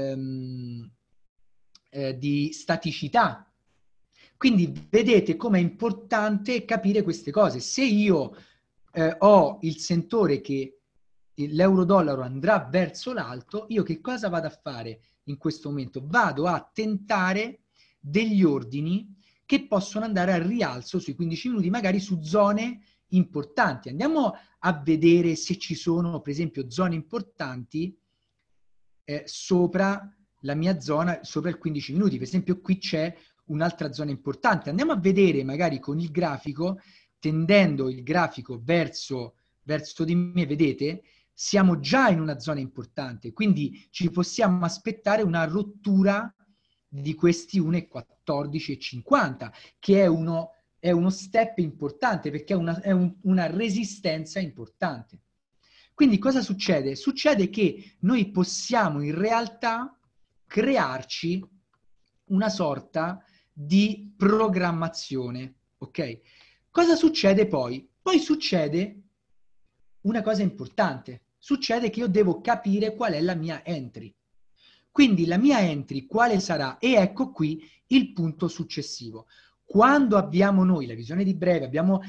staticità. Quindi vedete com'è importante capire queste cose. Se io ho il sentore che l'euro-dollaro andrà verso l'alto, io che cosa vado a fare in questo momento? Vado a tentare degli ordini che possono andare al rialzo sui 15 minuti, magari su zone importanti. Andiamo a vedere se ci sono, per esempio, zone importanti sopra la mia zona, sopra il 15 minuti. Per esempio, qui c'è un'altra zona importante. Andiamo a vedere magari con il grafico, tendendo il grafico verso di me, vedete? Siamo già in una zona importante, quindi ci possiamo aspettare una rottura di questi 1,1450, che è uno step importante, perché è una resistenza importante. Quindi cosa succede? Succede che noi possiamo in realtà crearci una sorta di programmazione, ok? Cosa succede poi? Poi succede una cosa importante. Succede che io devo capire qual è la mia entry. Quindi la mia entry quale sarà? E ecco qui il punto successivo. Quando abbiamo noi la visione di breve, abbiamo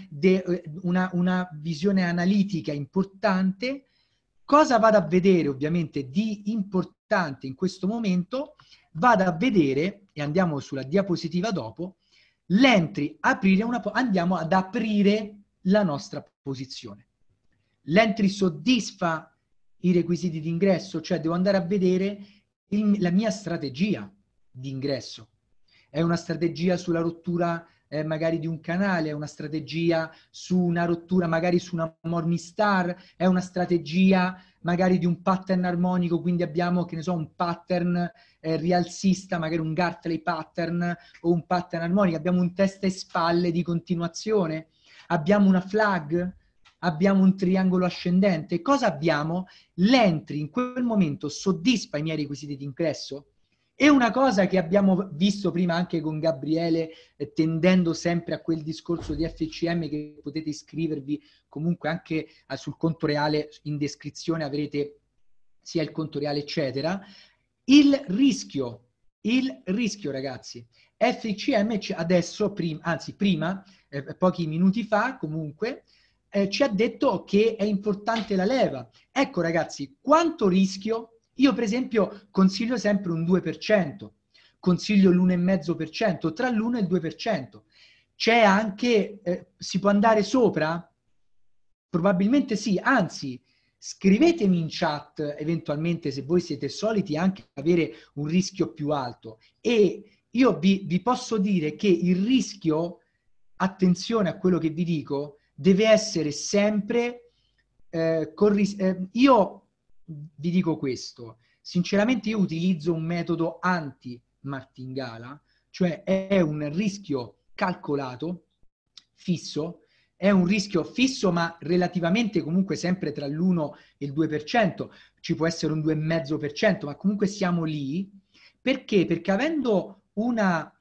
una visione analitica importante, cosa vado a vedere ovviamente di importante in questo momento? Vado a vedere, e andiamo sulla diapositiva dopo, l'entry, andiamo ad aprire la nostra posizione. L'entry soddisfa i requisiti di ingresso, cioè devo andare a vedere la mia strategia di ingresso. È una strategia sulla rottura magari di un canale, è una strategia su una rottura magari su una Morningstar, è una strategia magari di un pattern armonico, quindi abbiamo, che ne so, un pattern rialzista, magari un Gartley pattern o un pattern armonico, abbiamo un testa e spalle di continuazione, abbiamo una flag, abbiamo un triangolo ascendente. Cosa abbiamo? L'entry in quel momento soddisfa i miei requisiti di ingresso? E una cosa che abbiamo visto prima anche con Gabriele, tendendo sempre a quel discorso di FCM, che potete iscrivervi comunque anche sul conto reale, in descrizione avrete sia il conto reale eccetera. Il rischio ragazzi, FCM adesso, prima, pochi minuti fa comunque, ci ha detto che è importante la leva. Ecco ragazzi, quanto rischio? Io per esempio consiglio sempre un 2%, consiglio l'1,5%, tra l'1 e il 2%. C'è anche, si può andare sopra? Probabilmente sì, anzi, scrivetemi in chat eventualmente se voi siete soliti anche avere un rischio più alto. E io vi posso dire che il rischio attenzione a quello che vi dico, deve essere sempre io vi dico questo, sinceramente io utilizzo un metodo anti-martingala, cioè è un rischio calcolato, fisso, è un rischio fisso ma relativamente comunque sempre tra l'1 e il 2%, ci può essere un 2,5%, ma comunque siamo lì. Perché? Perché avendo un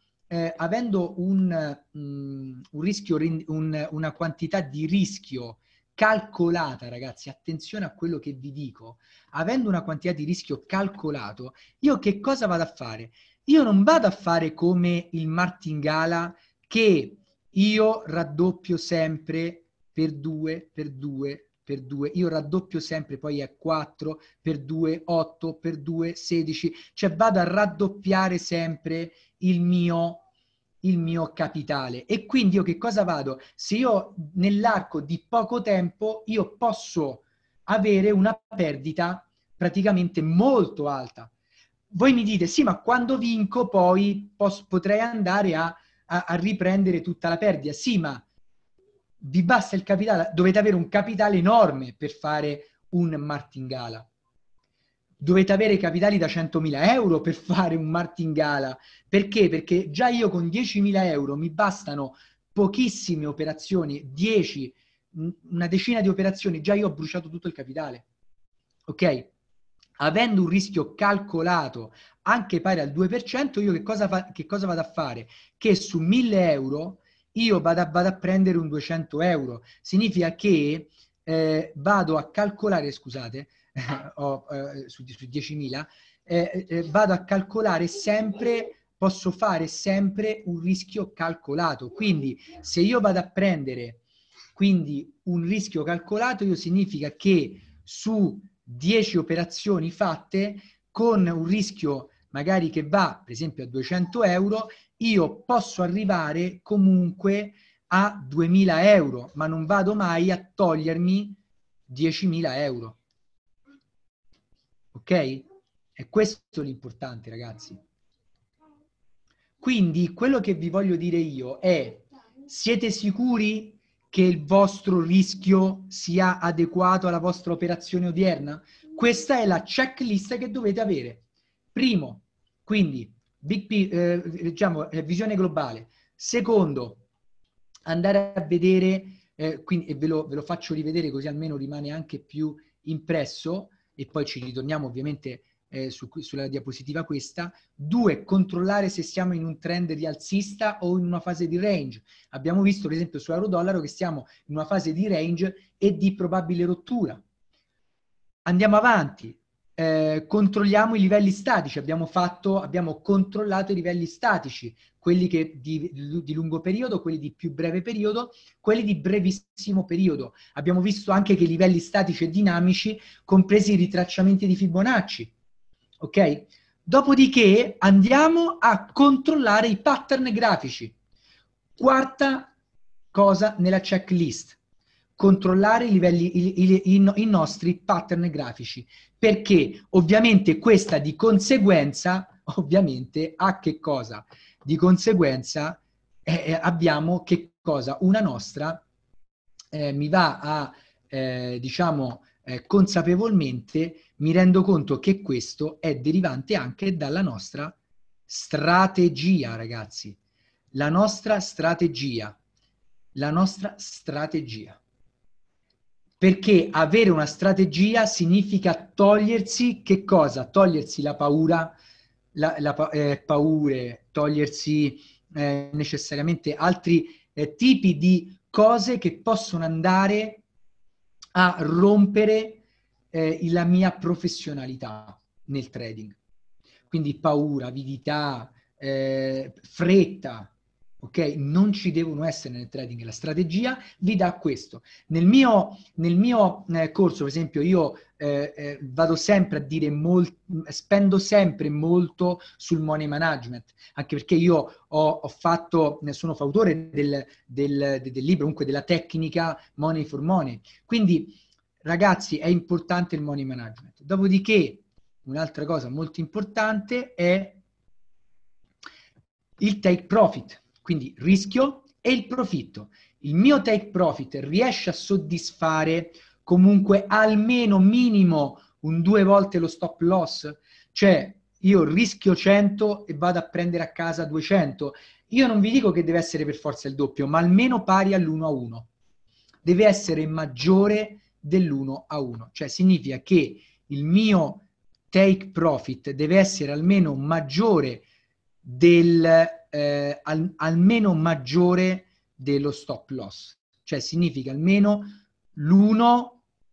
rischio, una quantità di rischio calcolata, ragazzi, attenzione a quello che vi dico, avendo una quantità di rischio calcolato, io che cosa vado a fare? Io non vado a fare come il martingala che io raddoppio sempre per 2, per 2, per 2, io raddoppio sempre, poi è 4, per 2, 8, per 2, 16, cioè vado a raddoppiare sempre il mio capitale. E quindi io che cosa vado? Se io nell'arco di poco tempo io posso avere una perdita praticamente molto alta. Voi mi dite, sì, ma quando vinco poi potrei andare a riprendere tutta la perdita. Sì, ma vi basta il capitale, dovete avere un capitale enorme per fare un martingala. Dovete avere capitali da 100.000 euro per fare un martingala. Perché? Perché già io con 10.000 euro mi bastano pochissime operazioni, 10, una decina di operazioni, già io ho bruciato tutto il capitale. Ok? Avendo un rischio calcolato anche pari al 2%, io che cosa vado a fare? Che su 1.000 euro io vado a prendere un 200 euro. Significa che vado a calcolare, scusate, su 10.000, vado a calcolare sempre, posso fare sempre un rischio calcolato. Quindi se io vado a prendere quindi un rischio calcolato, io significa che su 10 operazioni fatte con un rischio magari che va per esempio a 200 euro, io posso arrivare comunque a 2.000 euro, ma non vado mai a togliermi 10.000 euro. Ok? È questo l'importante, ragazzi. Quindi quello che vi voglio dire io è: siete sicuri che il vostro rischio sia adeguato alla vostra operazione odierna? Questa è la checklist che dovete avere. Primo, quindi diciamo, visione globale. Secondo, andare a vedere, quindi, e ve lo faccio rivedere così almeno rimane anche più impresso, e poi ci ritorniamo ovviamente sulla diapositiva questa. 2, controllare se siamo in un trend rialzista o in una fase di range. Abbiamo visto per esempio su euro-dollaro che siamo in una fase di range e di probabile rottura. Andiamo avanti, controlliamo i livelli statici, abbiamo controllato i livelli statici, quelli che di lungo periodo, quelli di più breve periodo, quelli di brevissimo periodo. Abbiamo visto anche che i livelli statici e dinamici, compresi i ritracciamenti di Fibonacci. Ok? Dopodiché andiamo a controllare i pattern grafici. Quarta cosa nella checklist: controllare i livelli, i nostri pattern grafici, perché ovviamente questa di conseguenza, ovviamente, ha che cosa? Di conseguenza abbiamo che cosa? Una nostra, mi va a, diciamo, consapevolmente mi rendo conto che questo è derivante anche dalla nostra strategia, ragazzi. La nostra strategia. La nostra strategia. Perché avere una strategia significa togliersi che cosa? Togliersi la paura, paure, togliersi necessariamente altri tipi di cose che possono andare a rompere la mia professionalità nel trading. Quindi paura, avidità, fretta, ok? Non ci devono essere nel trading. La strategia vi dà questo. Nel mio corso, per esempio, io vado sempre a dire spendo sempre molto sul money management, anche perché io sono fautore del libro, comunque della tecnica Money for Money. Quindi, ragazzi, è importante il money management. Dopodiché, un'altra cosa molto importante è il take profit. Quindi rischio, e il profitto. Il mio take profit riesce a soddisfare comunque almeno minimo un 2 volte lo stop loss? Cioè io rischio 100 e vado a prendere a casa 200. Io non vi dico che deve essere per forza il doppio, ma almeno pari all'1 a 1. Deve essere maggiore dell'1 a 1. Cioè significa che il mio take profit deve essere almeno maggiore almeno maggiore dello stop loss. Cioè significa almeno l'1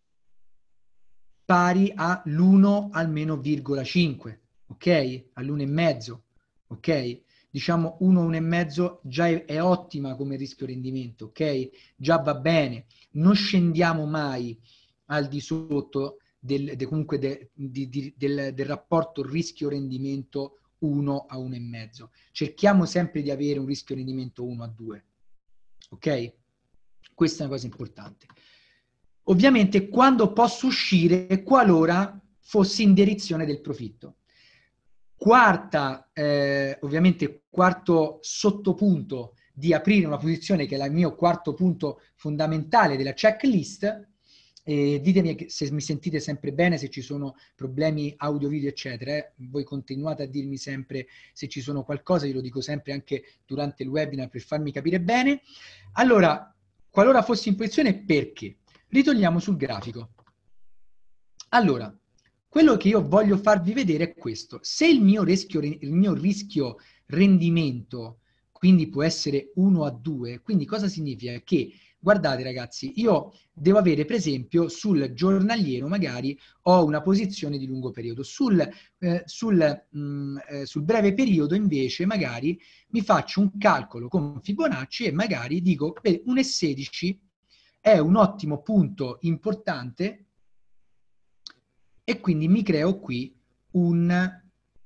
pari all'1 almeno virgola 5, ok? All'1,5, ok? Diciamo 1, 1,5 già è ottima come rischio rendimento, ok? Già va bene. Non scendiamo mai al di sotto del rapporto rischio-rendimento 1 a 1,5. Cerchiamo sempre di avere un rischio-rendimento 1 a 2, ok? Questa è una cosa importante. Ovviamente quando posso uscire qualora fossi in direzione del profitto. Ovviamente quarto sottopunto di aprire una posizione, che è il mio quarto punto fondamentale della checklist. Ditemi se mi sentite sempre bene, se ci sono problemi audio, video, eccetera. Voi continuate a dirmi sempre se ci sono qualcosa, io lo dico sempre anche durante il webinar per farmi capire bene. Allora, qualora fossi in posizione, perché? Ritorniamo sul grafico. Allora, quello che io voglio farvi vedere è questo. Se il mio rischio rendimento, quindi può essere 1 a 2, quindi cosa significa? Che, guardate ragazzi, io devo avere per esempio sul giornaliero magari ho una posizione di lungo periodo, sul breve periodo invece magari mi faccio un calcolo con Fibonacci e magari dico 1,16 è un ottimo punto importante e quindi mi creo qui no,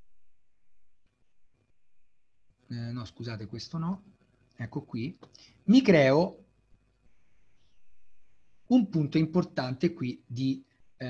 scusate, questo no, ecco qui, mi creo un punto importante qui di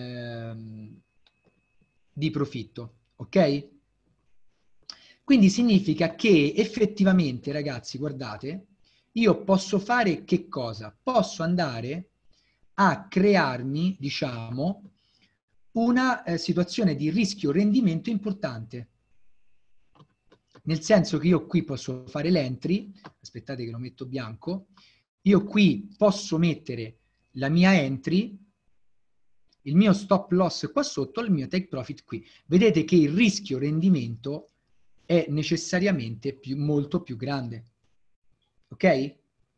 profitto, ok? Quindi significa che effettivamente, ragazzi, guardate, io posso fare che cosa? Posso andare a crearmi, diciamo, una situazione di rischio-rendimento importante. Nel senso che io qui posso fare l'entry, aspettate che lo metto bianco, io qui posso mettere la mia entry, il mio stop loss qua sotto, il mio take profit qui. Vedete che il rischio-rendimento è necessariamente molto più grande. Ok?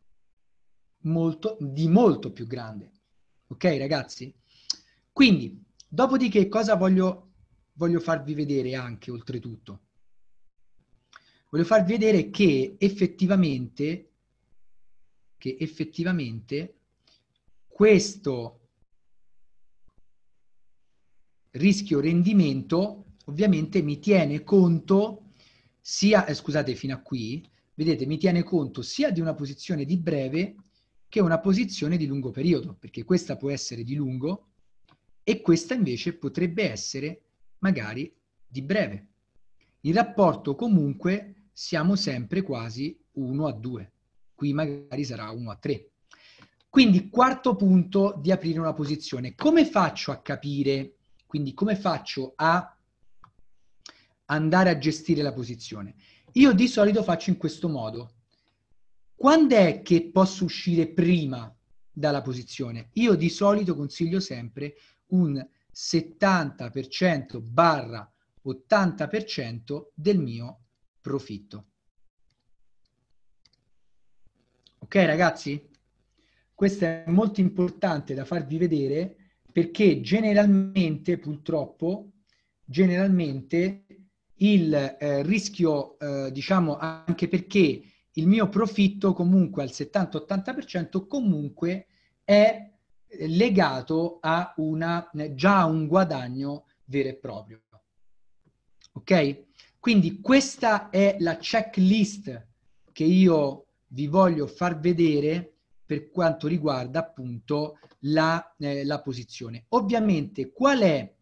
Di molto più grande. Ok, ragazzi? Quindi, dopodiché, cosa voglio farvi vedere anche, oltretutto? Voglio farvi vedere che effettivamente questo rischio rendimento ovviamente mi tiene conto sia, scusate, fino a qui, vedete, mi tiene conto sia di una posizione di breve che una posizione di lungo periodo, perché questa può essere di lungo e questa invece potrebbe essere magari di breve. Il rapporto comunque siamo sempre quasi 1 a 2, qui magari sarà 1 a 3. Quindi quarto punto di aprire una posizione. Come faccio a capire, quindi come faccio a andare a gestire la posizione? Io di solito faccio in questo modo. Quando è che posso uscire prima dalla posizione? Io di solito consiglio sempre un 70% barra 80% del mio profitto. Ok ragazzi? Questo è molto importante da farvi vedere perché generalmente, purtroppo, il rischio, diciamo, anche perché il mio profitto comunque al 70-80% comunque è legato a già un guadagno vero e proprio. Ok? Quindi questa è la checklist che io vi voglio far vedere per quanto riguarda appunto la posizione. Ovviamente qual è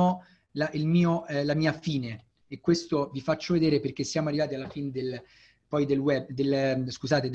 la mia fine? E questo vi faccio vedere perché siamo arrivati alla fine poi del web, scusate,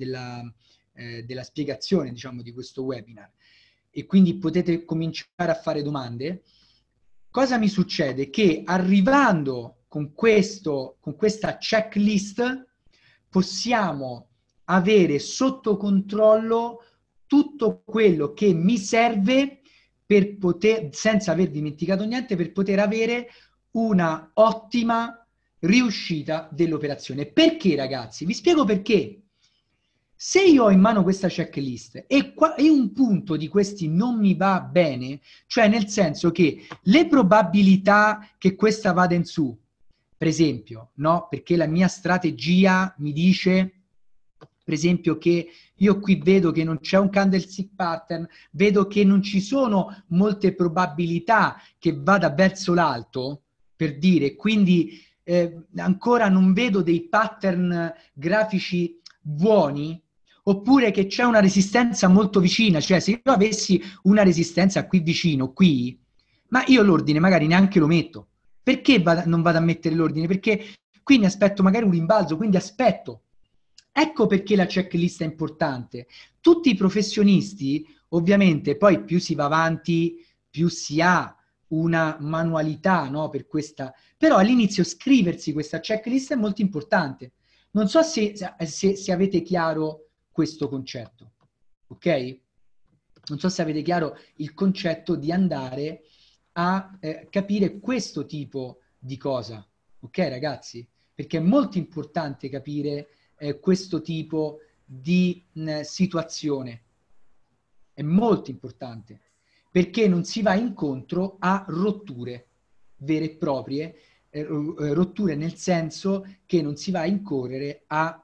della spiegazione, diciamo, di questo webinar, e quindi potete cominciare a fare domande. Cosa mi succede? Che arrivando con questa checklist possiamo avere sotto controllo tutto quello che mi serve per poter, senza aver dimenticato niente, per poter avere una ottima riuscita dell'operazione. Perché, ragazzi? Vi spiego perché. Se io ho in mano questa checklist e un punto di questi non mi va bene, cioè nel senso che le probabilità che questa vada in su, per esempio, no? Perché la mia strategia mi dice, per esempio, che io qui vedo che non c'è un candlestick pattern, vedo che non ci sono molte probabilità che vada verso l'alto, per dire, quindi ancora non vedo dei pattern grafici buoni, oppure che c'è una resistenza molto vicina, cioè se io avessi una resistenza qui vicino, qui, ma io l'ordine magari neanche lo metto. Perché non vado a mettere l'ordine? Perché qui mi aspetto magari un rimbalzo, quindi aspetto. Ecco perché la checklist è importante. Tutti i professionisti, ovviamente, poi più si va avanti, più si ha una manualità, no, per questa, però all'inizio scriversi questa checklist è molto importante. Non so se avete chiaro questo concetto, ok? Non so se avete chiaro il concetto di andare a capire questo tipo di cosa, ok ragazzi? Perché è molto importante capire questo tipo di situazione, è molto importante, perché non si va incontro a rotture vere e proprie, rotture nel senso che non si va a incorrere a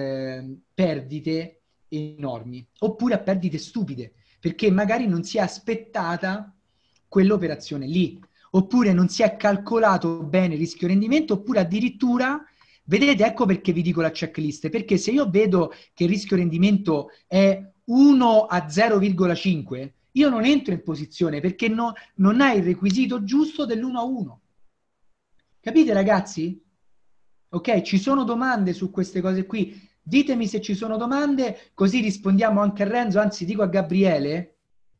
perdite enormi, oppure a perdite stupide, perché magari non si è aspettata quell'operazione lì, oppure non si è calcolato bene il rischio rendimento, oppure addirittura, vedete, ecco perché vi dico la checklist, perché se io vedo che il rischio rendimento è 1 a 0,5, io non entro in posizione perché non ha il requisito giusto dell'1 a 1. Capite ragazzi? Ok, ci sono domande su queste cose qui? Ditemi se ci sono domande, così rispondiamo anche a Renzo, anzi dico a Gabriele,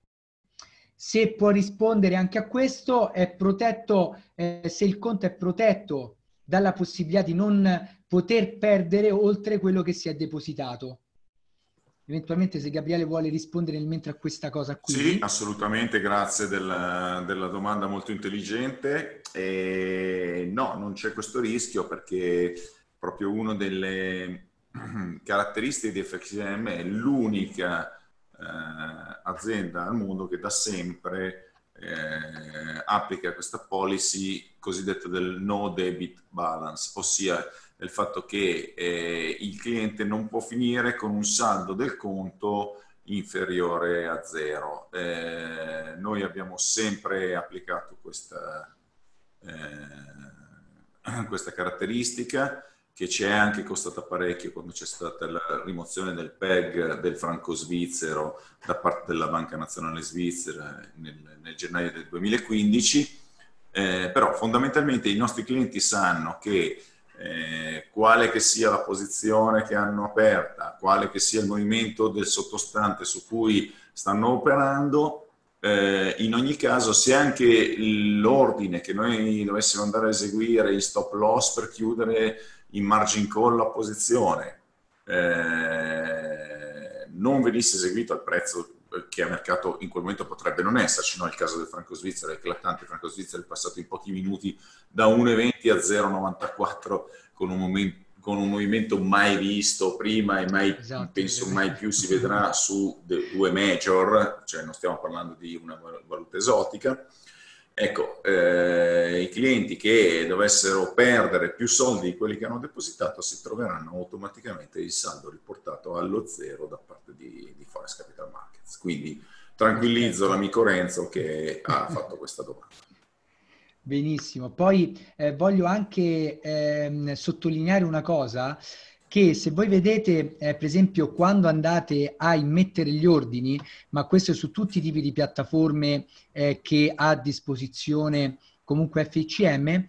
se può rispondere anche a questo, è protetto, se il conto è protetto dalla possibilità di non poter perdere oltre quello che si è depositato. Eventualmente se Gabriele vuole rispondere nel mentre a questa cosa qui. Sì, assolutamente, grazie della domanda molto intelligente. No, non c'è questo rischio perché proprio una delle caratteristiche di FXM è l'unica azienda al mondo che da sempre applica questa policy cosiddetta del no debit balance, ossia il fatto che il cliente non può finire con un saldo del conto inferiore a zero. Noi abbiamo sempre applicato questa caratteristica, che ci è anche costata parecchio quando c'è stata la rimozione del PEG del franco svizzero da parte della Banca Nazionale Svizzera nel gennaio del 2015, però fondamentalmente i nostri clienti sanno che quale che sia la posizione che hanno aperta, quale che sia il movimento del sottostante su cui stanno operando, in ogni caso, se anche l'ordine che noi dovessimo andare a eseguire, il stop loss per chiudere in margin call la posizione, non venisse eseguito al prezzo che a mercato in quel momento potrebbe non esserci, no? Il caso del franco svizzero è eclatante, il franco svizzero è passato in pochi minuti da 1,20 a 0,94 con un movimento mai visto prima e mai, esatto, penso mai più si vedrà su due major, cioè non stiamo parlando di una valuta esotica. Ecco, i clienti che dovessero perdere più soldi di quelli che hanno depositato si troveranno automaticamente il saldo riportato allo zero da parte di Forex Capital Markets. Quindi tranquillizzo l'amico Renzo che ha fatto questa domanda. Benissimo, poi voglio anche sottolineare una cosa, che se voi vedete per esempio quando andate a immettere gli ordini, ma questo è su tutti i tipi di piattaforme che ha a disposizione comunque FCM,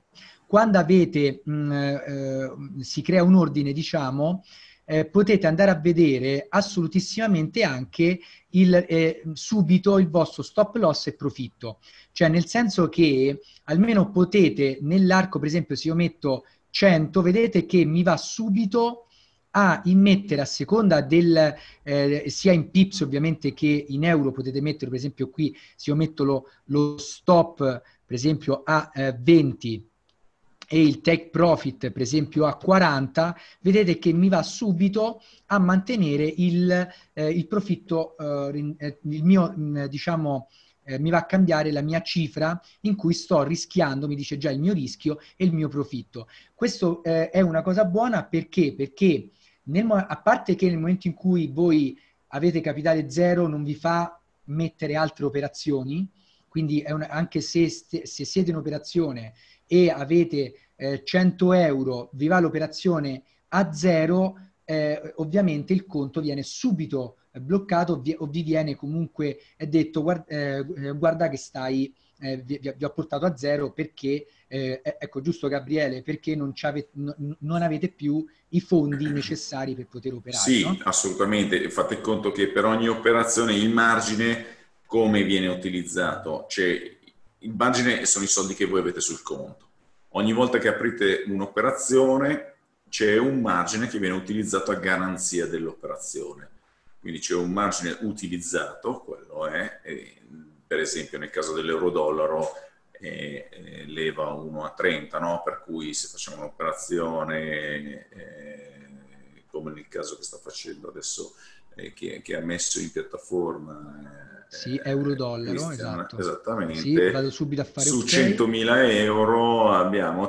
quando avete, si crea un ordine, diciamo, potete andare a vedere assolutissimamente anche subito il vostro stop loss e profitto. Cioè nel senso che almeno potete nell'arco, per esempio se io metto 100, vedete che mi va subito a immettere a seconda del, sia in pips ovviamente che in euro, potete mettere per esempio qui, se io metto lo stop per esempio a 20 e il take profit per esempio a 40, vedete che mi va subito a mantenere il profitto, il mio, diciamo, mi va a cambiare la mia cifra in cui sto rischiando, mi dice già il mio rischio e il mio profitto. Questo è una cosa buona perché? Perché a parte che nel momento in cui voi avete capitale zero non vi fa mettere altre operazioni, quindi anche se siete in operazione e avete 100 euro, vi va l'operazione a zero, ovviamente il conto viene subito bloccato o vi viene comunque detto guarda che stai, vi ho portato a zero perché, ecco giusto Gabriele, perché non avete più i fondi necessari per poter operare. Sì, no? assolutamente. Fate conto che per ogni operazione il margine come viene utilizzato? Cioè, il margine sono i soldi che voi avete sul conto. Ogni volta che aprite un'operazione c'è un margine che viene utilizzato a garanzia dell'operazione. Quindi c'è un margine utilizzato, quello è, per esempio nel caso dell'euro-dollaro leva 1 a 30, no? Per cui se facciamo un'operazione come nel caso che sta facendo adesso, che ha messo in piattaforma sì, euro-dollaro, esatto. esattamente, sì, vado subito a fare su okay. 100.000 euro abbiamo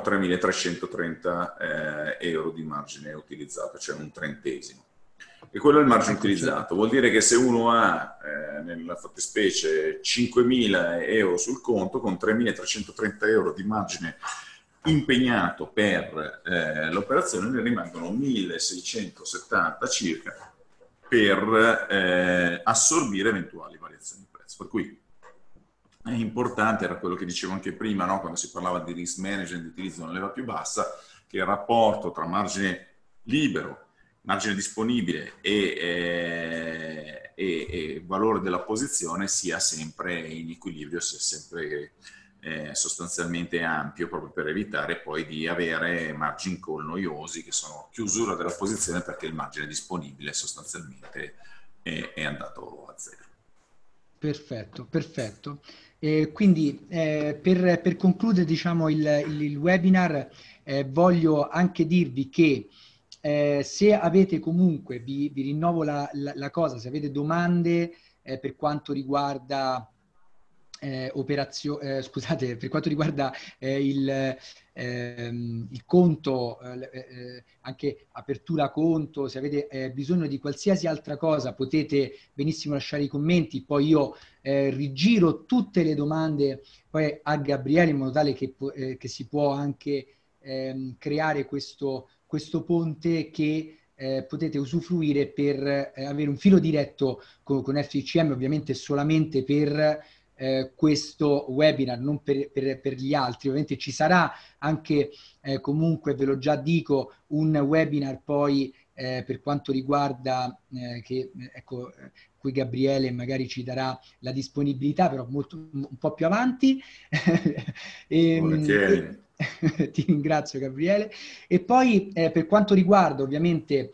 3.330 euro di margine utilizzato, cioè un trentesimo. E quello è il margine utilizzato. Vuol dire che se uno ha, nella fattispecie, 5.000 euro sul conto, con 3.330 euro di margine impegnato per l'operazione, ne rimangono 1.670 circa per assorbire eventuali variazioni di prezzo. Per cui è importante, era quello che dicevo anche prima, no? Quando si parlava di risk management, di utilizzo di una leva più bassa, che il rapporto tra margine libero, margine disponibile e valore della posizione sia sempre in equilibrio, sia sempre sostanzialmente ampio, proprio per evitare poi di avere margin call noiosi che sono chiusura della posizione perché il margine disponibile sostanzialmente è andato a zero. Perfetto, perfetto. Quindi per concludere diciamo il webinar voglio anche dirvi che se avete comunque, vi rinnovo la cosa, se avete domande per quanto riguarda scusate, per quanto riguarda il conto, anche apertura conto, se avete bisogno di qualsiasi altra cosa potete benissimo lasciare i commenti, poi io rigiro tutte le domande poi a Gabriele in modo tale che si può anche creare questo ponte che potete usufruire per avere un filo diretto con FCM, ovviamente solamente per questo webinar, non per gli altri. Ovviamente ci sarà anche comunque, ve lo già dico, un webinar poi per quanto riguarda che ecco qui Gabriele magari ci darà la disponibilità, però un po' più avanti. Ti ringrazio Gabriele. E poi per quanto riguarda ovviamente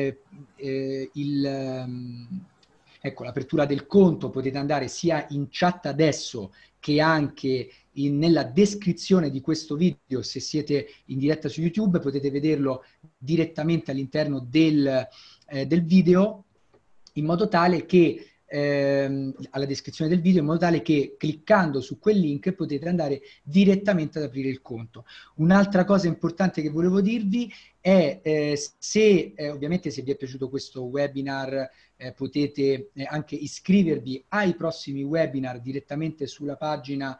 ecco, l'apertura del conto, potete andare sia in chat adesso che anche nella descrizione di questo video. Se siete in diretta su YouTube potete vederlo direttamente all'interno del video, in modo tale che alla descrizione del video, in modo tale che cliccando su quel link potete andare direttamente ad aprire il conto. Un'altra cosa importante che volevo dirvi è se ovviamente se vi è piaciuto questo webinar potete anche iscrivervi ai prossimi webinar direttamente sulla pagina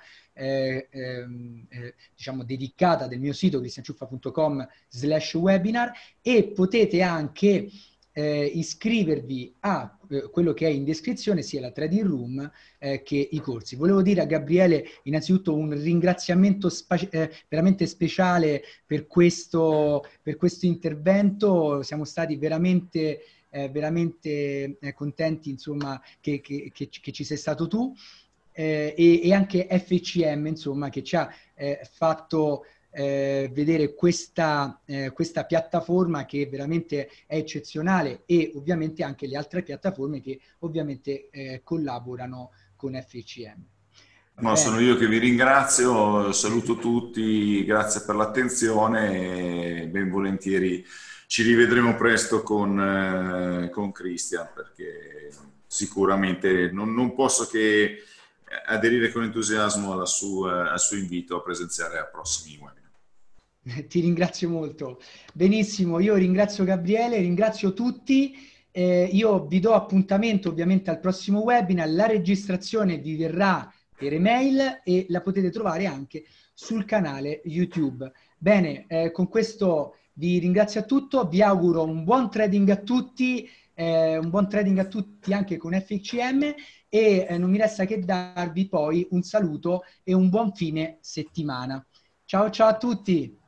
diciamo dedicata del mio sito cristianciuffa.com/webinar, e potete anche iscrivervi a quello che è in descrizione, sia la Trading Room che i corsi. Volevo dire a Gabriele innanzitutto un ringraziamento veramente speciale per questo intervento. Siamo stati veramente contenti, insomma, che ci sei stato tu, e anche FCM, insomma, che ci ha fatto vedere questa piattaforma che veramente è eccezionale, e ovviamente anche le altre piattaforme che ovviamente collaborano con FCM. No, sono io che vi ringrazio, saluto tutti, grazie per l'attenzione e ben volentieri ci rivedremo presto con Christian, perché sicuramente non posso che aderire con entusiasmo al suo invito a presenziare a prossimi webinar. Ti ringrazio molto. Benissimo, io ringrazio Gabriele, ringrazio tutti. Io vi do appuntamento ovviamente al prossimo webinar. La registrazione vi verrà per email e la potete trovare anche sul canale YouTube. Bene, con questo vi ringrazio a tutti, vi auguro un buon trading a tutti, anche con FCM, e non mi resta che darvi poi un saluto e un buon fine settimana. Ciao ciao a tutti!